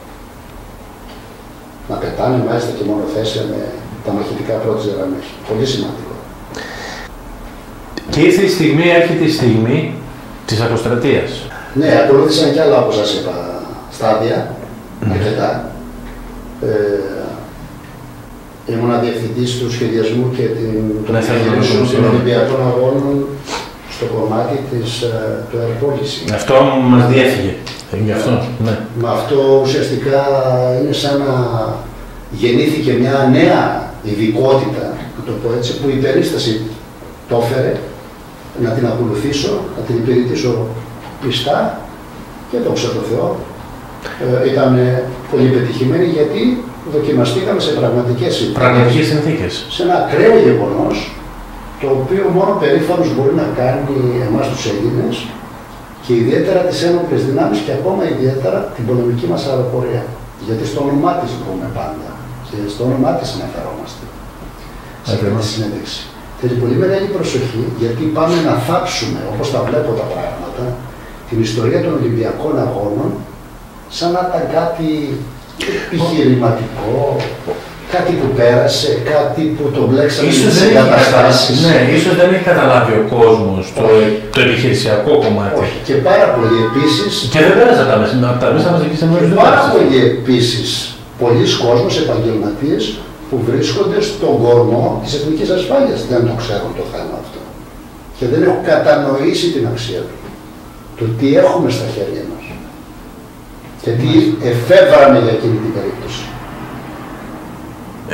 να πετάνε μάλιστα και μονοθέσια με τα μαχητικά πρώτης γραμμής. Πολύ σημαντικό. Και ήρθε η στιγμή, έρχεται η στιγμή της αποστρατείας. Ναι, ακολούθησαν κι άλλα, όπως σας είπα, στάδια, mm. αρκετά. Ε, ήμουν διευθυντής του σχεδιασμού και των επιχειρήσεων των Ολυμπιακών Αγώνων στο κομμάτι της, του αεροπόληση. Αυτό μας διέφυγε. Γι' αυτό, ναι. Με αυτό ουσιαστικά είναι σαν να γεννήθηκε μια νέα ειδικότητα, να το πω έτσι, που η περίσταση το έφερε να την ακολουθήσω, να την υπηρετήσω πιστά και δόξα τω Θεώ. Ε, ήταν πολύ πετυχημένη γιατί δοκιμαστήκαμε σε πραγματικές συνθήκες. Πραγματικές συνθήκες. Σε ένα ακραίο γεγονός, το οποίο μόνο περήφανος μπορεί να κάνει εμάς τους Έλληνες και ιδιαίτερα τις ένοπλες δυνάμεις και ακόμα ιδιαίτερα την πολεμική μας αεροπορία. Γιατί στο όνομά της βρούμε πάντα και στο όνομά της αναφερόμαστε σε αυτή τη συνέντευξη. Θέλει πολύ μεγάλη προσοχή γιατί πάμε να θάψουμε, όπως τα βλέπω τα πράγματα, την ιστορία των Ολυμπιακών Αγώνων σαν να ήταν κάτι επιχειρηματικό, κάτι που πέρασε, κάτι που το μπλέξαμε στις εγκαταστάσεις. Ναι, ίσως δεν έχει καταλάβει ο κόσμος το, το επιχειρησιακό κομμάτι. Όχι, και πάρα πολύ επίσης... Και δεν πέρασε τα μέσα, τα μέσα μας εκεί σε μέρος δεν πάρα πολύ επίσης, πολλοί κόσμος, επαγγελματίες, που βρίσκονται στον κορμό της εθνικής ασφάλειας. Δεν το ξέρουν το θέμα αυτό. Και δεν έχουν κατανοήσει την αξία του. Το τι έχουμε στα χέρια μας. Και τι εφεύραμε για εκείνη την περίπτωση.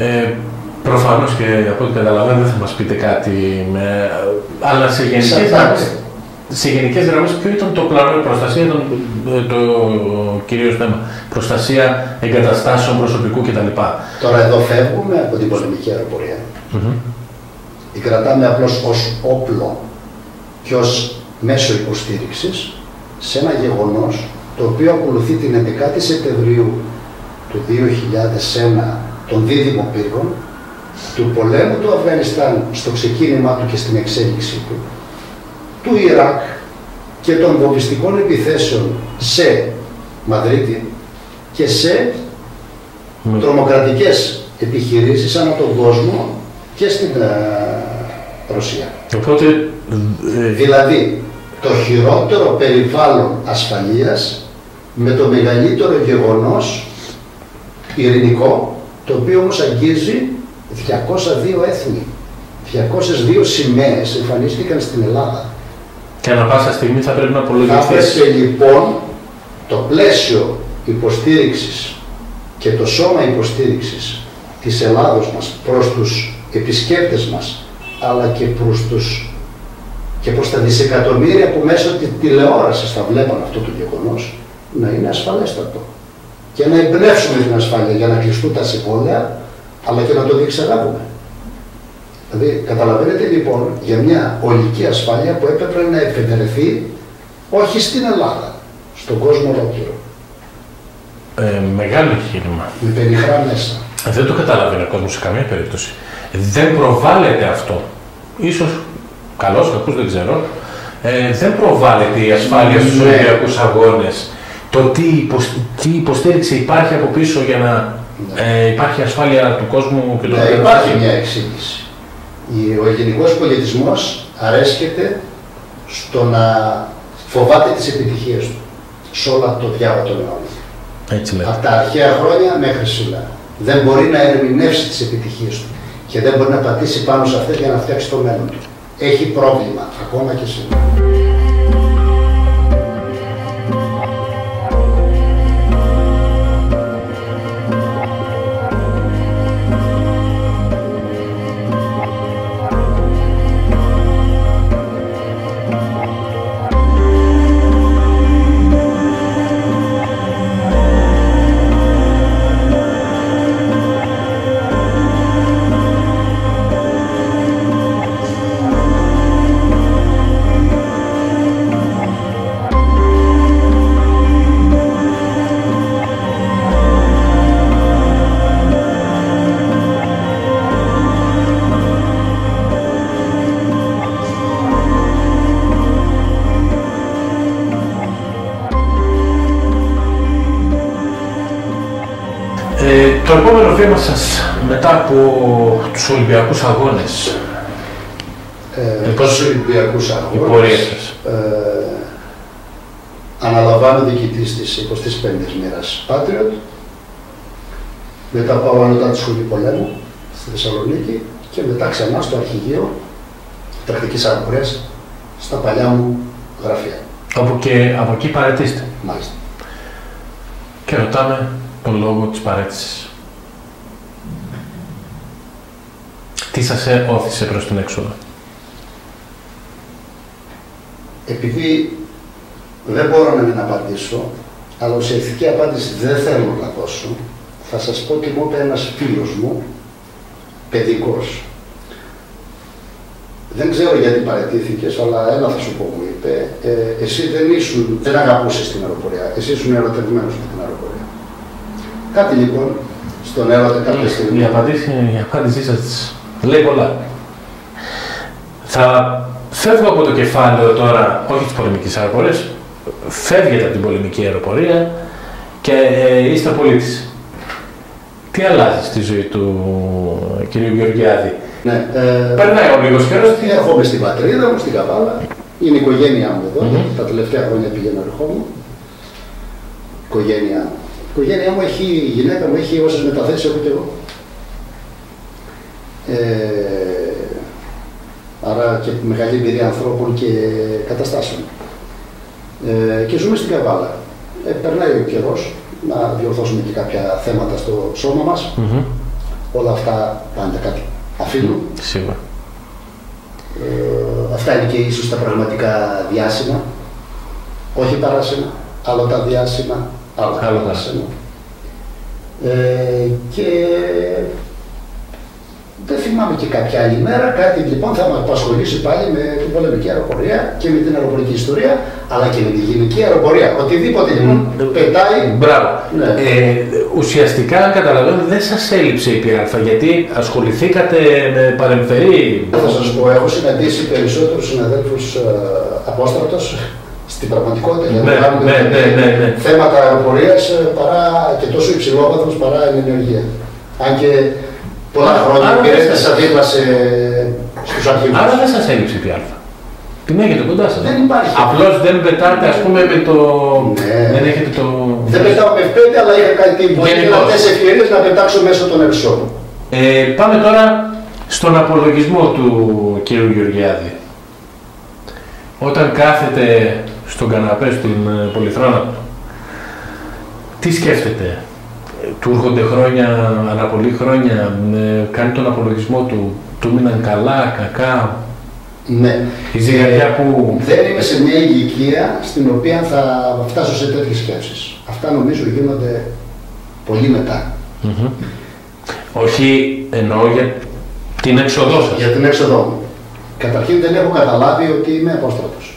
Ε, προφανώς και από ό,τι καταλαβαίνω δεν θα μας πείτε κάτι, με, αλλά σε γενικές γραμμές, σε γενικές γραμμές ποιο ήταν το πλάνο, προστασία, το, το κυρίως θέμα, προστασία εγκαταστάσεων προσωπικού κτλ. Τώρα εδώ φεύγουμε από την πολεμική αεροπορία. Mm-hmm. Την κρατάμε απλώς ως όπλο και ως μέσο υποστήριξης σε ένα γεγονός το οποίο ακολουθεί την εβδομήντα Σεπτεμβρίου του δύο χιλιάδες ένα των δίδυμων πύργων, του πολέμου του Αφγανιστάν στο ξεκίνημά του και στην εξέλιξή του, του Ιράκ και των βομβιστικών επιθέσεων σε Μαδρίτη και σε mm. τρομοκρατικές επιχειρήσεις ανά τον κόσμο και στην uh, Ρωσία. Οπότε, ε... δηλαδή, το χειρότερο περιβάλλον ασφαλείας με το μεγαλύτερο γεγονός ειρηνικό, το οποίο όμως αγγίζει διακόσια δύο έθνη. διακόσιες δύο σημαίες εμφανίστηκαν στην Ελλάδα. Και ανά πάσα στιγμή θα πρέπει να απολογιστεί. Θα πρέπει λοιπόν το πλαίσιο υποστήριξης και το σώμα υποστήριξης της Ελλάδος μας προς τους επισκέπτες μας, αλλά και προς, τους, και προς τα δισεκατομμύρια που μέσω της τηλεόρασης θα βλέπουν αυτό το γεγονός, να είναι ασφαλέστατο. Και να εμπνεύσουμε την ασφάλεια για να κλειστούν τα συμβόλαια, αλλά και να το διεξαγάγουμε. Δηλαδή, καταλαβαίνετε λοιπόν για μια ολική ασφάλεια που έπρεπε να εφευρεθεί όχι στην Ελλάδα, στον κόσμο ολόκληρο. Ε, μεγάλο εγχείρημα. Με περιχρά μέσα. Δεν το καταλαβαίνει ο κόσμος σε καμία περίπτωση. Δεν προβάλλεται αυτό. Ίσως καλός, κακούς, δεν ξέρω. Ε, δεν προβάλλεται η ασφάλεια στους ναι. Ολυμπιακούς Αγώνες. Το τι, υποσ... τι υποστήριξη υπάρχει από πίσω για να ναι. ε, υπάρχει ασφάλεια του κόσμου και του ναι, υπάρχει μια εξήγηση. Ο ελληνικός πολιτισμός αρέσκεται στο να φοβάται τις επιτυχίες του σε όλα το διάβα των αιώνων. Από τα αρχαία χρόνια μέχρι σήμερα. Δεν μπορεί να ερμηνεύσει τις επιτυχίες του και δεν μπορεί να πατήσει πάνω σε αυτές για να φτιάξει το μέλλον του. Έχει πρόβλημα ακόμα και σήμερα. Το επόμενο βήμα σας μετά από τους Ολυμπιακούς Αγώνες. Ε, ε, τους Ολυμπιακούς Αγώνες, ε, αναλαμβάνω διοικητής της εικοστής πέμπτης μέρας Patriot. Μετά πάω ανώτατη σχολή πολέμου στη Θεσσαλονίκη και μετά ξανά στο αρχηγείο τακτικής αεροπορίας στα παλιά μου γραφεία. Από, και, από εκεί παραιτήστε. Μάλιστα. Και ρωτάμε τον λόγο της παραίτησης. Τι σας όθησε προς την έξοδο? Επειδή δεν μπορώ να μην απαντήσω, αλλά ουσιαστική απάντηση δεν θέλω να δώσω, θα σας πω τι μου είπε ένας φίλος μου, παιδικός. Δεν ξέρω γιατί παραιτήθηκες, αλλά ένα θα σου πω, μου είπε, ε, εσύ δεν ήσουν, δεν αγαπούσες την αεροπορία, εσύ ήσουν ερωτευμένος με την αεροπορία. Κάτι λοιπόν, στον έρωτα κάποια στιγμή. Η απάντηση, η απάντησή σας λέει πολλά. Θα φεύγω από το κεφάλαιο τώρα, όχι της πολεμικής αεροπορίας, φεύγετε από την πολεμική αεροπορία και ε, είστε πολίτης. Τι αλλάζει στη ζωή του κ. Γεωργιάδη? Ναι, ε, περνάει ο λίγος καιρός. Έρχομαι στην πατρίδα μου, στην Καβάλα. Είναι η οικογένειά μου εδώ. Mm-hmm. Τα τελευταία χρόνια πήγαινα ερχόμουν. Η οικογένειά μου. Η οικογένειά μου έχει, η γυναίκα μου έχει όσες μεταθέσεις έχω και εγώ. Ε, άρα και μεγάλη εμπειρία ανθρώπων και καταστάσεων. Ε, και ζούμε στην Καβάλα. Ε, περνάει ο καιρός να διορθώσουμε και κάποια θέματα στο σώμα μας. Mm-hmm. όλα αυτά πάντα κάτι αφήνουν. Σίγουρα. Ε, αυτά είναι και ίσως τα πραγματικά διάσημα, όχι παράσημα, αλλά τα διάσημα, άλλα τα παράσημα. Ε, και δεν θυμάμαι και κάποια άλλη μέρα, κάτι λοιπόν θα με απασχολήσει πάλι με την πολεμική αεροπορία και με την αεροπορική ιστορία, αλλά και με τη γυναική αεροπορία. Οτιδήποτε λοιπόν mm. πετάει. Μπράβο. Ναι. Ε, ουσιαστικά καταλαβαίνω δεν σας έλειψε η ΠΑ, γιατί ασχοληθήκατε με παρεμφερή. Θα σας πω, έχω συναντήσει περισσότερους συναδέλφους ε, απόστρατος στην πραγματικότητα. Ναι, ναι, ναι, ναι, ναι, ναι. Θέματα αεροπορίας παρά και τόσο υψηλόβαθμος παρά ενεργεία. Αν και πολλά χρόνια υπηρέτησα δίπλα στους αρχηγούς. Άρα δεν σας έλειψε η ΠΑ. Την έχετε κοντά σας. Δεν υπάρχει. Απλώς δεν πετάτε, ας πούμε, με το... Ναι. Δεν έχετε το... Δεν πετάω με εφ πέντε, αλλά είχα κάνει πολλές ευκαιρίες να πετάξω μέσω των ερσών. Ε, πάμε τώρα στον απολογισμό του κ. Γεωργιάδη. Όταν κάθεται στον καναπέ στην Πολυθρόνα, τι σκέφτεται? Του έρχονται χρόνια, ανά πολλή χρόνια, ε, κάνει τον απολογισμό του, του μείναν καλά, κακά. Ναι. Η ζυγαριά ε, που... Δεν είμαι σε μια ηλικία στην οποία θα φτάσω σε τέτοιες σκέψεις. Αυτά νομίζω γίνονται πολύ μετά. Mm-hmm. Όχι, εννοώ για την έξοδό σας. Για την έξοδό μου. Καταρχήν δεν έχω καταλάβει ότι είμαι απόστρατος.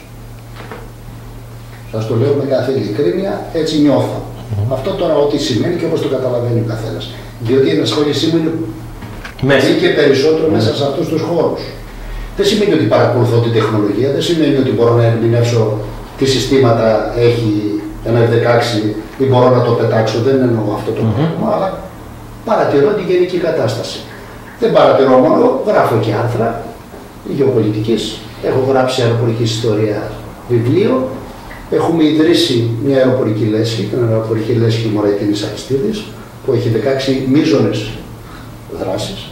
Σας το λέω με κάθε ειλικρίνεια, έτσι νιώθω. Mm-hmm. Αυτό τώρα ό,τι σημαίνει και όπως το καταλαβαίνει ο καθένας. Διότι η ενασχόλησή μου είναι μέσα και περισσότερο mm-hmm. μέσα σε αυτούς τους χώρους. Δεν σημαίνει ότι παρακολουθώ την τεχνολογία, δεν σημαίνει ότι μπορώ να ερμηνεύσω τι συστήματα έχει ένα εφ δεκαέξι ή μπορώ να το πετάξω. Δεν εννοώ αυτό το mm-hmm. πράγμα, αλλά παρατηρώ την γενική κατάσταση. Δεν παρατηρώ μόνο, γράφω και άρθρα γεωπολιτικής, έχω γράψει αεροπορική ιστορία βιβλίο. Έχουμε ιδρύσει μια αεροπορική λέσχη, την αεροπορική λέσχη Μωραϊτίνης Αριστίδης, που έχει δεκαέξι μείζονες δράσεις.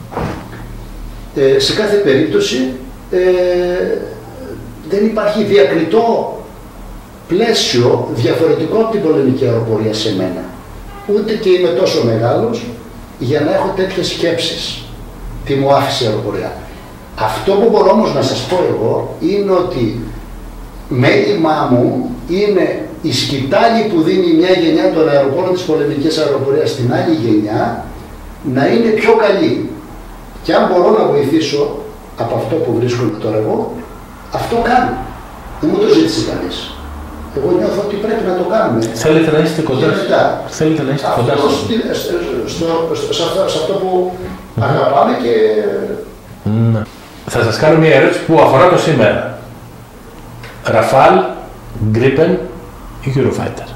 Ε, σε κάθε περίπτωση ε, δεν υπάρχει διακριτό πλαίσιο διαφορετικό από την πολεμική αεροπορία σε μένα. Ούτε και είμαι τόσο μεγάλος για να έχω τέτοιες σκέψεις. Τι μου άφησε η αεροπορία. Αυτό που μπορώ όμως να σας πω εγώ είναι ότι μέλημά μου είναι η σκητάλη που δίνει μια γενιά των αεροπόρων της πολεμικής αεροπορίας στην άλλη γενιά να είναι πιο καλή. Και αν μπορώ να βοηθήσω από αυτό που βρίσκομαι τώρα εγώ, αυτό κάνω. Δεν μου το ζήτησε κανείς. Εγώ νιώθω ότι πρέπει να το κάνουμε. Θέλετε να είστε κοντά. Θέλετε να είστε κοντά. Αυτό, στο, στο, σε, αυτό, σε αυτό που mm-hmm. αγαπάμε και... Mm. Θα σας κάνω μια ερώτηση που αφορά το σήμερα. Ραφάλ, Γκρίπεν ή Eurofighter?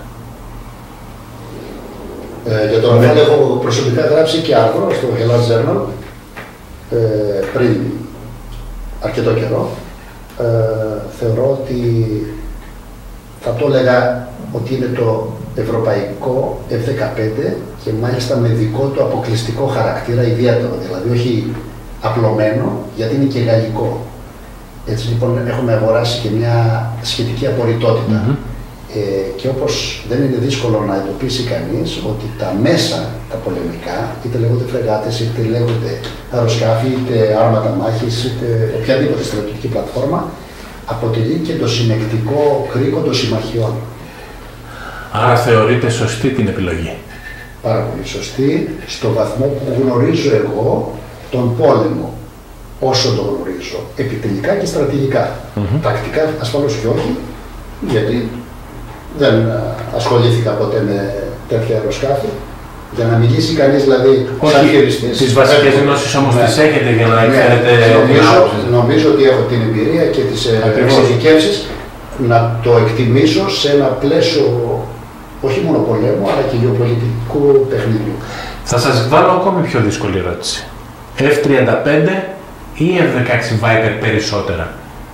Ε, για το Ραφάλ έχω προσωπικά γράψει και άρθρο στο Hellas Journal ε, πριν αρκετό καιρό. Ε, θεωρώ ότι θα το έλεγα ότι είναι το ευρωπαϊκό εφ δεκαπέντε και μάλιστα με δικό του αποκλειστικό χαρακτήρα ιδιαίτερο, δηλαδή όχι απλωμένο, γιατί είναι και γαλλικό. Έτσι λοιπόν έχουμε αγοράσει και μια σχετική απορριτότητα. Mm-hmm. Ε, και όπως δεν είναι δύσκολο να εντοπίσει κανείς ότι τα μέσα, τα πολεμικά, είτε λέγονται φρεγάτες, είτε λέγονται αεροσκάφη, είτε άρματα μάχης, είτε οποιαδήποτε στρατιωτική πλατφόρμα, αποτελεί και το συνεκτικό κρίκο των συμμαχιών. Άρα θεωρείτε σωστή την επιλογή? Πάρα πολύ σωστή, στο βαθμό που γνωρίζω εγώ τον πόλεμο, όσο το γνωρίζω, επιτελικά και στρατηγικά. Mm-hmm. Τακτικά ασφαλώς και όχι, γιατί δεν ασχολήθηκα ποτέ με τέτοια αεροσκάφη. Για να μιλήσει κανείς δηλαδή σαν χειριστής. Τις βασικές γνώσεις όμως ναι. τις έχετε για να ξέρετε. Ναι. Νομίζω, νομίζω ότι έχω την εμπειρία και τις εξειδικεύσεις να το εκτιμήσω σε ένα πλαίσιο όχι μόνο πολέμου αλλά και γεωπολιτικού παιχνιδιού. Θα σας βάλω ακόμη πιο δύσκολη ερώτηση. εφ τριάντα πέντε ή εφ δεκαέξι Viper περισσότερα?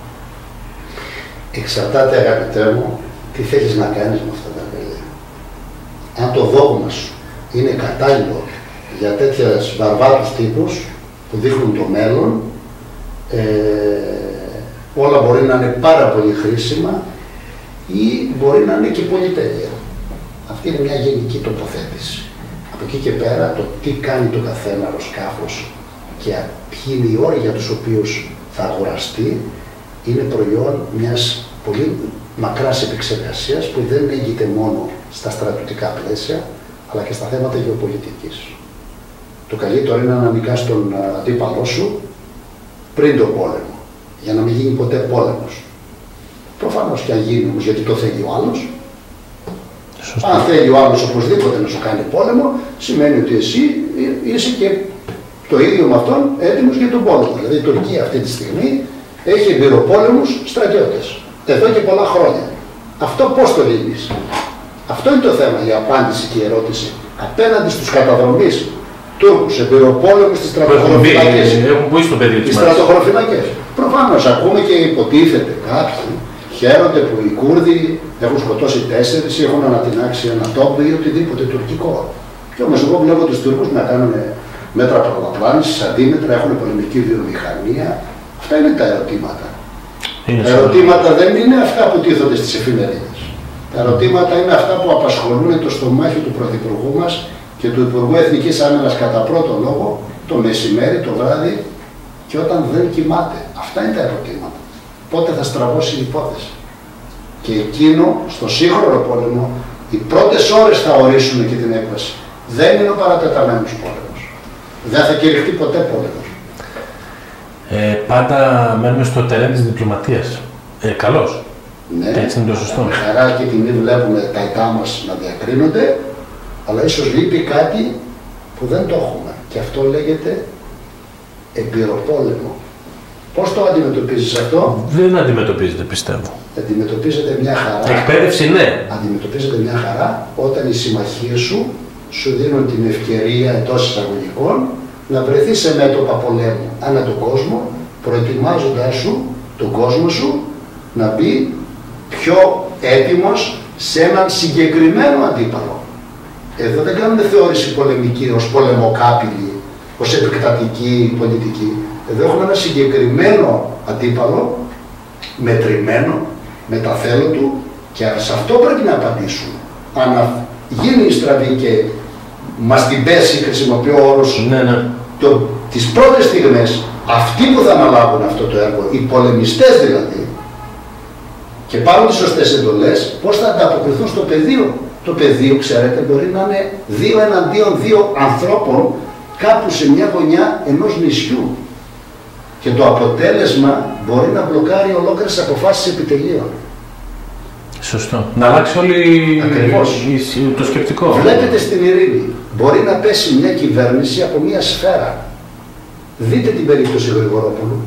Εξαρτάται αγαπητέ μου τι θέλεις να κάνεις με αυτά τα παιδιά. Αν το δόγμα σου είναι κατάλληλο για τέτοιες βαρβάτους τύπους που δείχνουν το μέλλον, ε, όλα μπορεί να είναι πάρα πολύ χρήσιμα ή μπορεί να είναι και πολύ τέλεια. Αυτή είναι μια γενική τοποθέτηση. Από εκεί και πέρα το τι κάνει το καθένα αεροσκάφος και ποιοι είναι οι όροι για τους οποίους θα αγοραστεί είναι προϊόν μιας πολύ μακράς επεξεργασίας που δεν έγκυται μόνο στα στρατιωτικά πλαίσια αλλά και στα θέματα γεωπολιτικής. Το καλύτερο είναι να νικάς τον αντίπαλό σου πριν τον πόλεμο, για να μην γίνει ποτέ πόλεμος. Προφανώς και αν γίνει όμως, γιατί το θέλει ο άλλος. Σωστά. Αν θέλει ο άλλος οπωσδήποτε να σου κάνει πόλεμο, σημαίνει ότι εσύ είσαι και το ίδιο με αυτόν έτοιμος για τον πόλεμο. Δηλαδή η Τουρκία αυτή τη στιγμή έχει εμπειροπόλεμους στρατιώτες. Εδώ και πολλά χρόνια. Αυτό πώς το λύνεις? Αυτό είναι το θέμα, η απάντηση και η ερώτηση. Απέναντι στους καταδρομείς Τούρκους εμπειροπόλεμους στις στρατοχωροφυλακές. Έχουν μπει στο πεδίο της στρατοχωροφυλακές. Προφανώς ακούμε και υποτίθεται κάποιοι χαίρονται που οι Κούρδοι έχουν σκοτώσει τέσσερις ή έχουν ανατινάξει ένα τόπο ή οτιδήποτε τουρκικό. Και όμως εγώ βλέπω τους Τούρκους να κάνουν μέτρα παραπλάνησης, αντίμετρα, έχουν πολεμική βιομηχανία. Αυτά είναι τα ερωτήματα. Είναι τα ερωτήματα δεν είναι αυτά που τίθονται στις εφημερίδες. Τα ερωτήματα είναι αυτά που απασχολούν το στομάχι του Πρωθυπουργού μας και του Υπουργού Εθνικής Άμυνας κατά πρώτο λόγο το μεσημέρι, το βράδυ και όταν δεν κοιμάται. Αυτά είναι τα ερωτήματα. Πότε θα στραβώσει η υπόθεση? Και εκείνο, στο σύγχρονο πόλεμο, οι πρώτες ώρες θα ορίσουν και την έκβαση. Δεν είναι ο παρατεταμένος πόλεμος. Δεν θα κηρυχτεί ποτέ πόλεμος. Ε, πάντα μένουμε στο τερέν της διπλωματίας. Ε, καλώς. Ναι, έτσι είναι το σωστό. Με χαρά και τιμή βλέπουμε τα ητά μας να διακρίνονται, αλλά ίσως λείπει κάτι που δεν το έχουμε. Και αυτό λέγεται εμπειροπόλεμο. Πώς το αντιμετωπίζεις αυτό? Δεν αντιμετωπίζεται, πιστεύω. Αντιμετωπίζεται μια χαρά. Εκπαίδευση, ναι. Αντιμετωπίζεται μια χαρά όταν οι συμμαχίες σου σου δίνουν την ευκαιρία εντός εισαγωγικών να βρεθείς σε μέτωπα πολέμου ανά τον κόσμο, προετοιμάζοντάς σου τον κόσμο σου να μπει πιο έτοιμος σε έναν συγκεκριμένο αντίπαλο. Εδώ δεν κάνουμε θεώρηση πολεμική ως πολεμοκάπηλη, ως επεκτατική πολιτική. Εδώ έχουμε ένα συγκεκριμένο αντίπαλο, μετρημένο, με τα θέλω του και σε αυτό πρέπει να απαντήσουμε. Αν γίνει η στραβή και μας την πέσει, χρησιμοποιώ όρους, ναι, ναι. Το, τις πρώτες στιγμές, αυτοί που θα αναλάβουν αυτό το έργο, οι πολεμιστές δηλαδή, και πάρουν τις σωστές εντολές, πώς θα ανταποκριθούν στο πεδίο. Το πεδίο, ξέρετε, μπορεί να είναι δύο εναντίον δύο ανθρώπων κάπου σε μια γωνιά ενός νησιού. Και το αποτέλεσμα μπορεί να μπλοκάρει ολόκληρες αποφάσεις επιτελείων. Σωστό. Να αλλάξει όλη η... το σκεπτικό. Βλέπετε στην ειρήνη, μπορεί να πέσει μια κυβέρνηση από μια σφαίρα. Δείτε την περίπτωση Γρηγορόπουλου.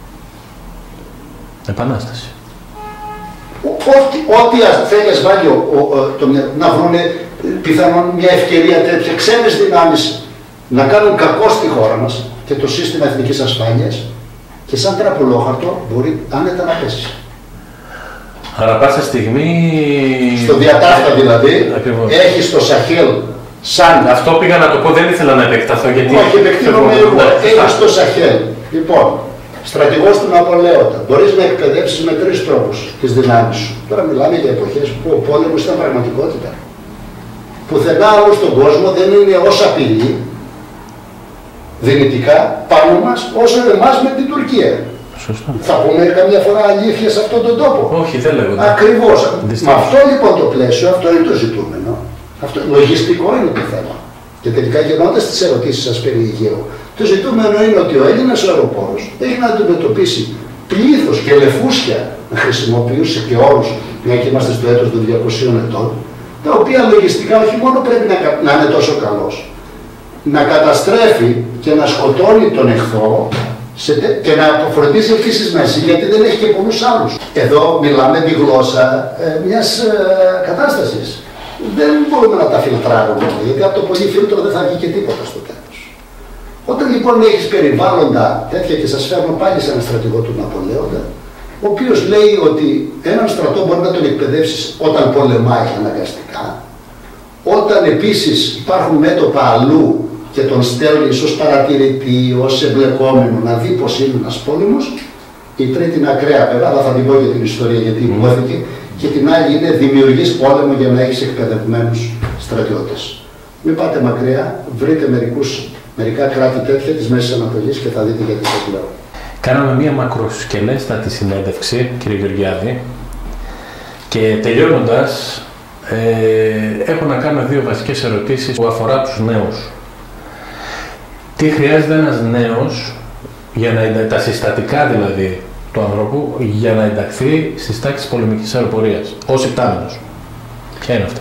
Επανάσταση. Ό,τι, ό,τι θέλει βάλει ο, ο, το, να βρουν πιθανόν μια ευκαιρία τέτοια ξένες δυνάμεις να κάνουν κακό στη χώρα μας και το σύστημα εθνικής ασφάλειας και σαν τραπουλόχαρτο μπορεί άνετα να πέσει. Άρα πάσα στιγμή... Στο διατάφτα δηλαδή, Ακριβώς. Έχει στο Σαχέλ σαν... Αυτό πήγα να το πω, δεν ήθελα να επεκταθώ γιατί... Όχι, επεκτείνομαι εγώ. Έχει στο Σαχέλ. Λοιπόν, στρατηγός του Ναπολέοντα. Μπορείς να εκπαιδεύσεις με τρεις τρόπους τις δυνάμεις σου. Τώρα μιλάμε για εποχές που ο πόλεμος ήταν πραγματικότητα. Πουθενά άλλο στον κόσμο δεν είναι ως απειλή δυνητικά πάνω μας όσο εμάς με την Τουρκία. Σωστό. Θα πούμε καμιά φορά αλήθεια σε αυτόν τον τόπο. Όχι, δεν λέγω. Ακριβώς. Με αυτό λοιπόν το πλαίσιο, αυτό είναι το ζητούμενο. Αυτό, λογιστικό είναι το θέμα. Και τελικά γυρνώντας τις ερωτήσεις σας περί Αιγαίου, το ζητούμενο είναι ότι ο Έλληνας αεροπόρος έχει να αντιμετωπίσει πλήθος και λεφούσια, να χρησιμοποιούσε και όρους, μια και είμαστε στο έτος των διακοσίων ετών, τα οποία λογιστικά όχι μόνο πρέπει να, να είναι τόσο καλός, να καταστρέφει και να σκοτώνει τον εχθρό σε, και να αποφροντίζει επίσης μέσα, γιατί δεν έχει και πολλούς άλλους. Εδώ μιλάμε τη γλώσσα ε, μιας ε, κατάστασης. Δεν μπορούμε να τα φιλτράρουμε, γιατί από το πολύ φίλτρο δεν θα βγει και τίποτα στο τέλος. Όταν λοιπόν έχεις περιβάλλοντα τέτοια, και σας φέρνω πάλι σε έναν στρατηγό του Ναπολέοντα, ο οποίος λέει ότι έναν στρατό μπορεί να τον εκπαιδεύσεις όταν πολεμάει αναγκαστικά, όταν επίσης υπάρχουν μέτωπα αλλού και τον στέλνεις ως παρατηρητή, ως εμπλεκόμενο να δει πως είναι ένας πόλεμος. Η τρίτη είναι ακραία βέβαια, αλλά θα την πω για την ιστορία γιατί υπόθηκε. Και την άλλη είναι δημιουργείς πόλεμο για να έχεις εκπαιδευμένους στρατιώτες. Μην πάτε μακριά, βρείτε μερικούς, μερικά κράτη τέτοια της Μέσης Ανατολής και θα δείτε γιατί σας λέω. Κάναμε μία μακροσκελέστατη συνέντευξη, κύριε Γεωργιάδη, και τελειώνοντας, ε, έχω να κάνω δύο βασικές ερωτήσεις που αφορά τους νέους. Τι χρειάζεται ένας νέος, για να, τα συστατικά δηλαδή του ανθρώπου, για να ενταχθεί στις τάξεις πολεμικής αεροπορίας, ως υπτάμενος? Ποια είναι αυτά?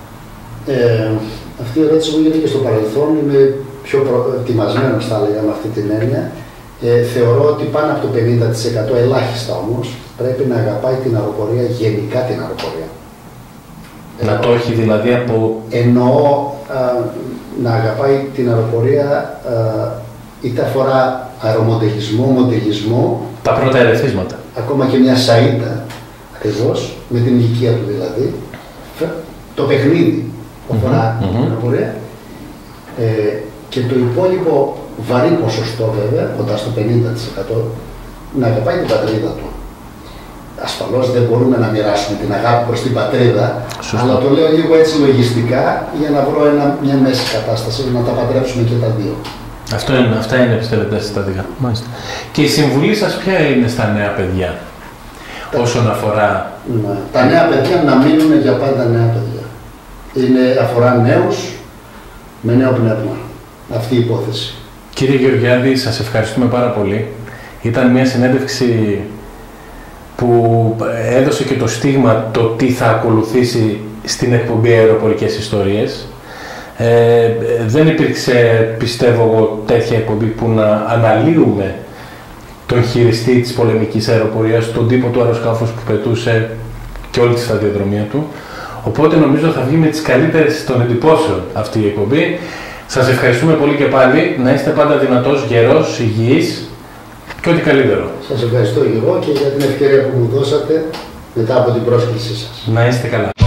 Ε, αυτή η ερώτηση μου γίνεται και στο παρελθόν, είμαι πιο προετοιμασμένος θα έλεγα με αυτή την έννοια. Ε, θεωρώ ότι πάνω από το πενήντα τοις εκατό, ελάχιστα όμως, πρέπει να αγαπάει την αεροπορία, γενικά την αεροπορία. Να ε, το έχει δηλαδή από... Εννοώ α, να αγαπάει την αεροπορία α, είτε αφορά αερομοντελισμό, μοντελισμό. Τα πρώτα ερεθίσματα. Ακόμα και μια σαΐτα, ακριβώς, με την ηλικία του δηλαδή. Το παιχνίδι που αφορά mm-hmm. την αεροπορία. Ε, και το υπόλοιπο βαρύ ποσοστό βέβαια, κοντά στο πενήντα τοις εκατό, να αγαπάει την πατρίδα του. Ασφαλώς δεν μπορούμε να μοιράσουμε την αγάπη προς την πατρίδα, Σωστό. Αλλά το λέω λίγο έτσι λογιστικά για να βρω ένα, μια μέση κατάσταση, να τα παντρέψουμε και τα δύο. Αυτό είναι, αυτά είναι πιστεύετε συστατικά. Μάλιστα. Και η συμβουλή σας ποια είναι στα νέα παιδιά, τα... όσον αφορά... Ναι. Τα νέα παιδιά να μείνουν για πάντα νέα παιδιά. Είναι, αφορά νέους με νέο πνεύμα. Αυτή η υπόθεση. Κύριε Γεωργιάδη, σας ευχαριστούμε πάρα πολύ. Ήταν μια συνέντευξη που έδωσε και το στίγμα το τι θα ακολουθήσει στην εκπομπή Αεροπορικές Ιστορίες. Ε, δεν υπήρξε, πιστεύω εγώ, τέτοια εκπομπή που να αναλύουμε τον χειριστή της πολεμικής αεροπορίας, τον τύπο του αεροσκάφους που πετούσε και όλη τη σταδιοδρομία του. Οπότε νομίζω θα βγει με τις καλύτερες των εντυπώσεων αυτή η εκπομπή. Σας ευχαριστούμε πολύ και πάλι. Να είστε πάντα δυνατός, γερός, υγιής και ό,τι καλύτερο. Σας ευχαριστώ και εγώ και για την ευκαιρία που μου δώσατε μετά από την πρόσκλησή σας. Να είστε καλά.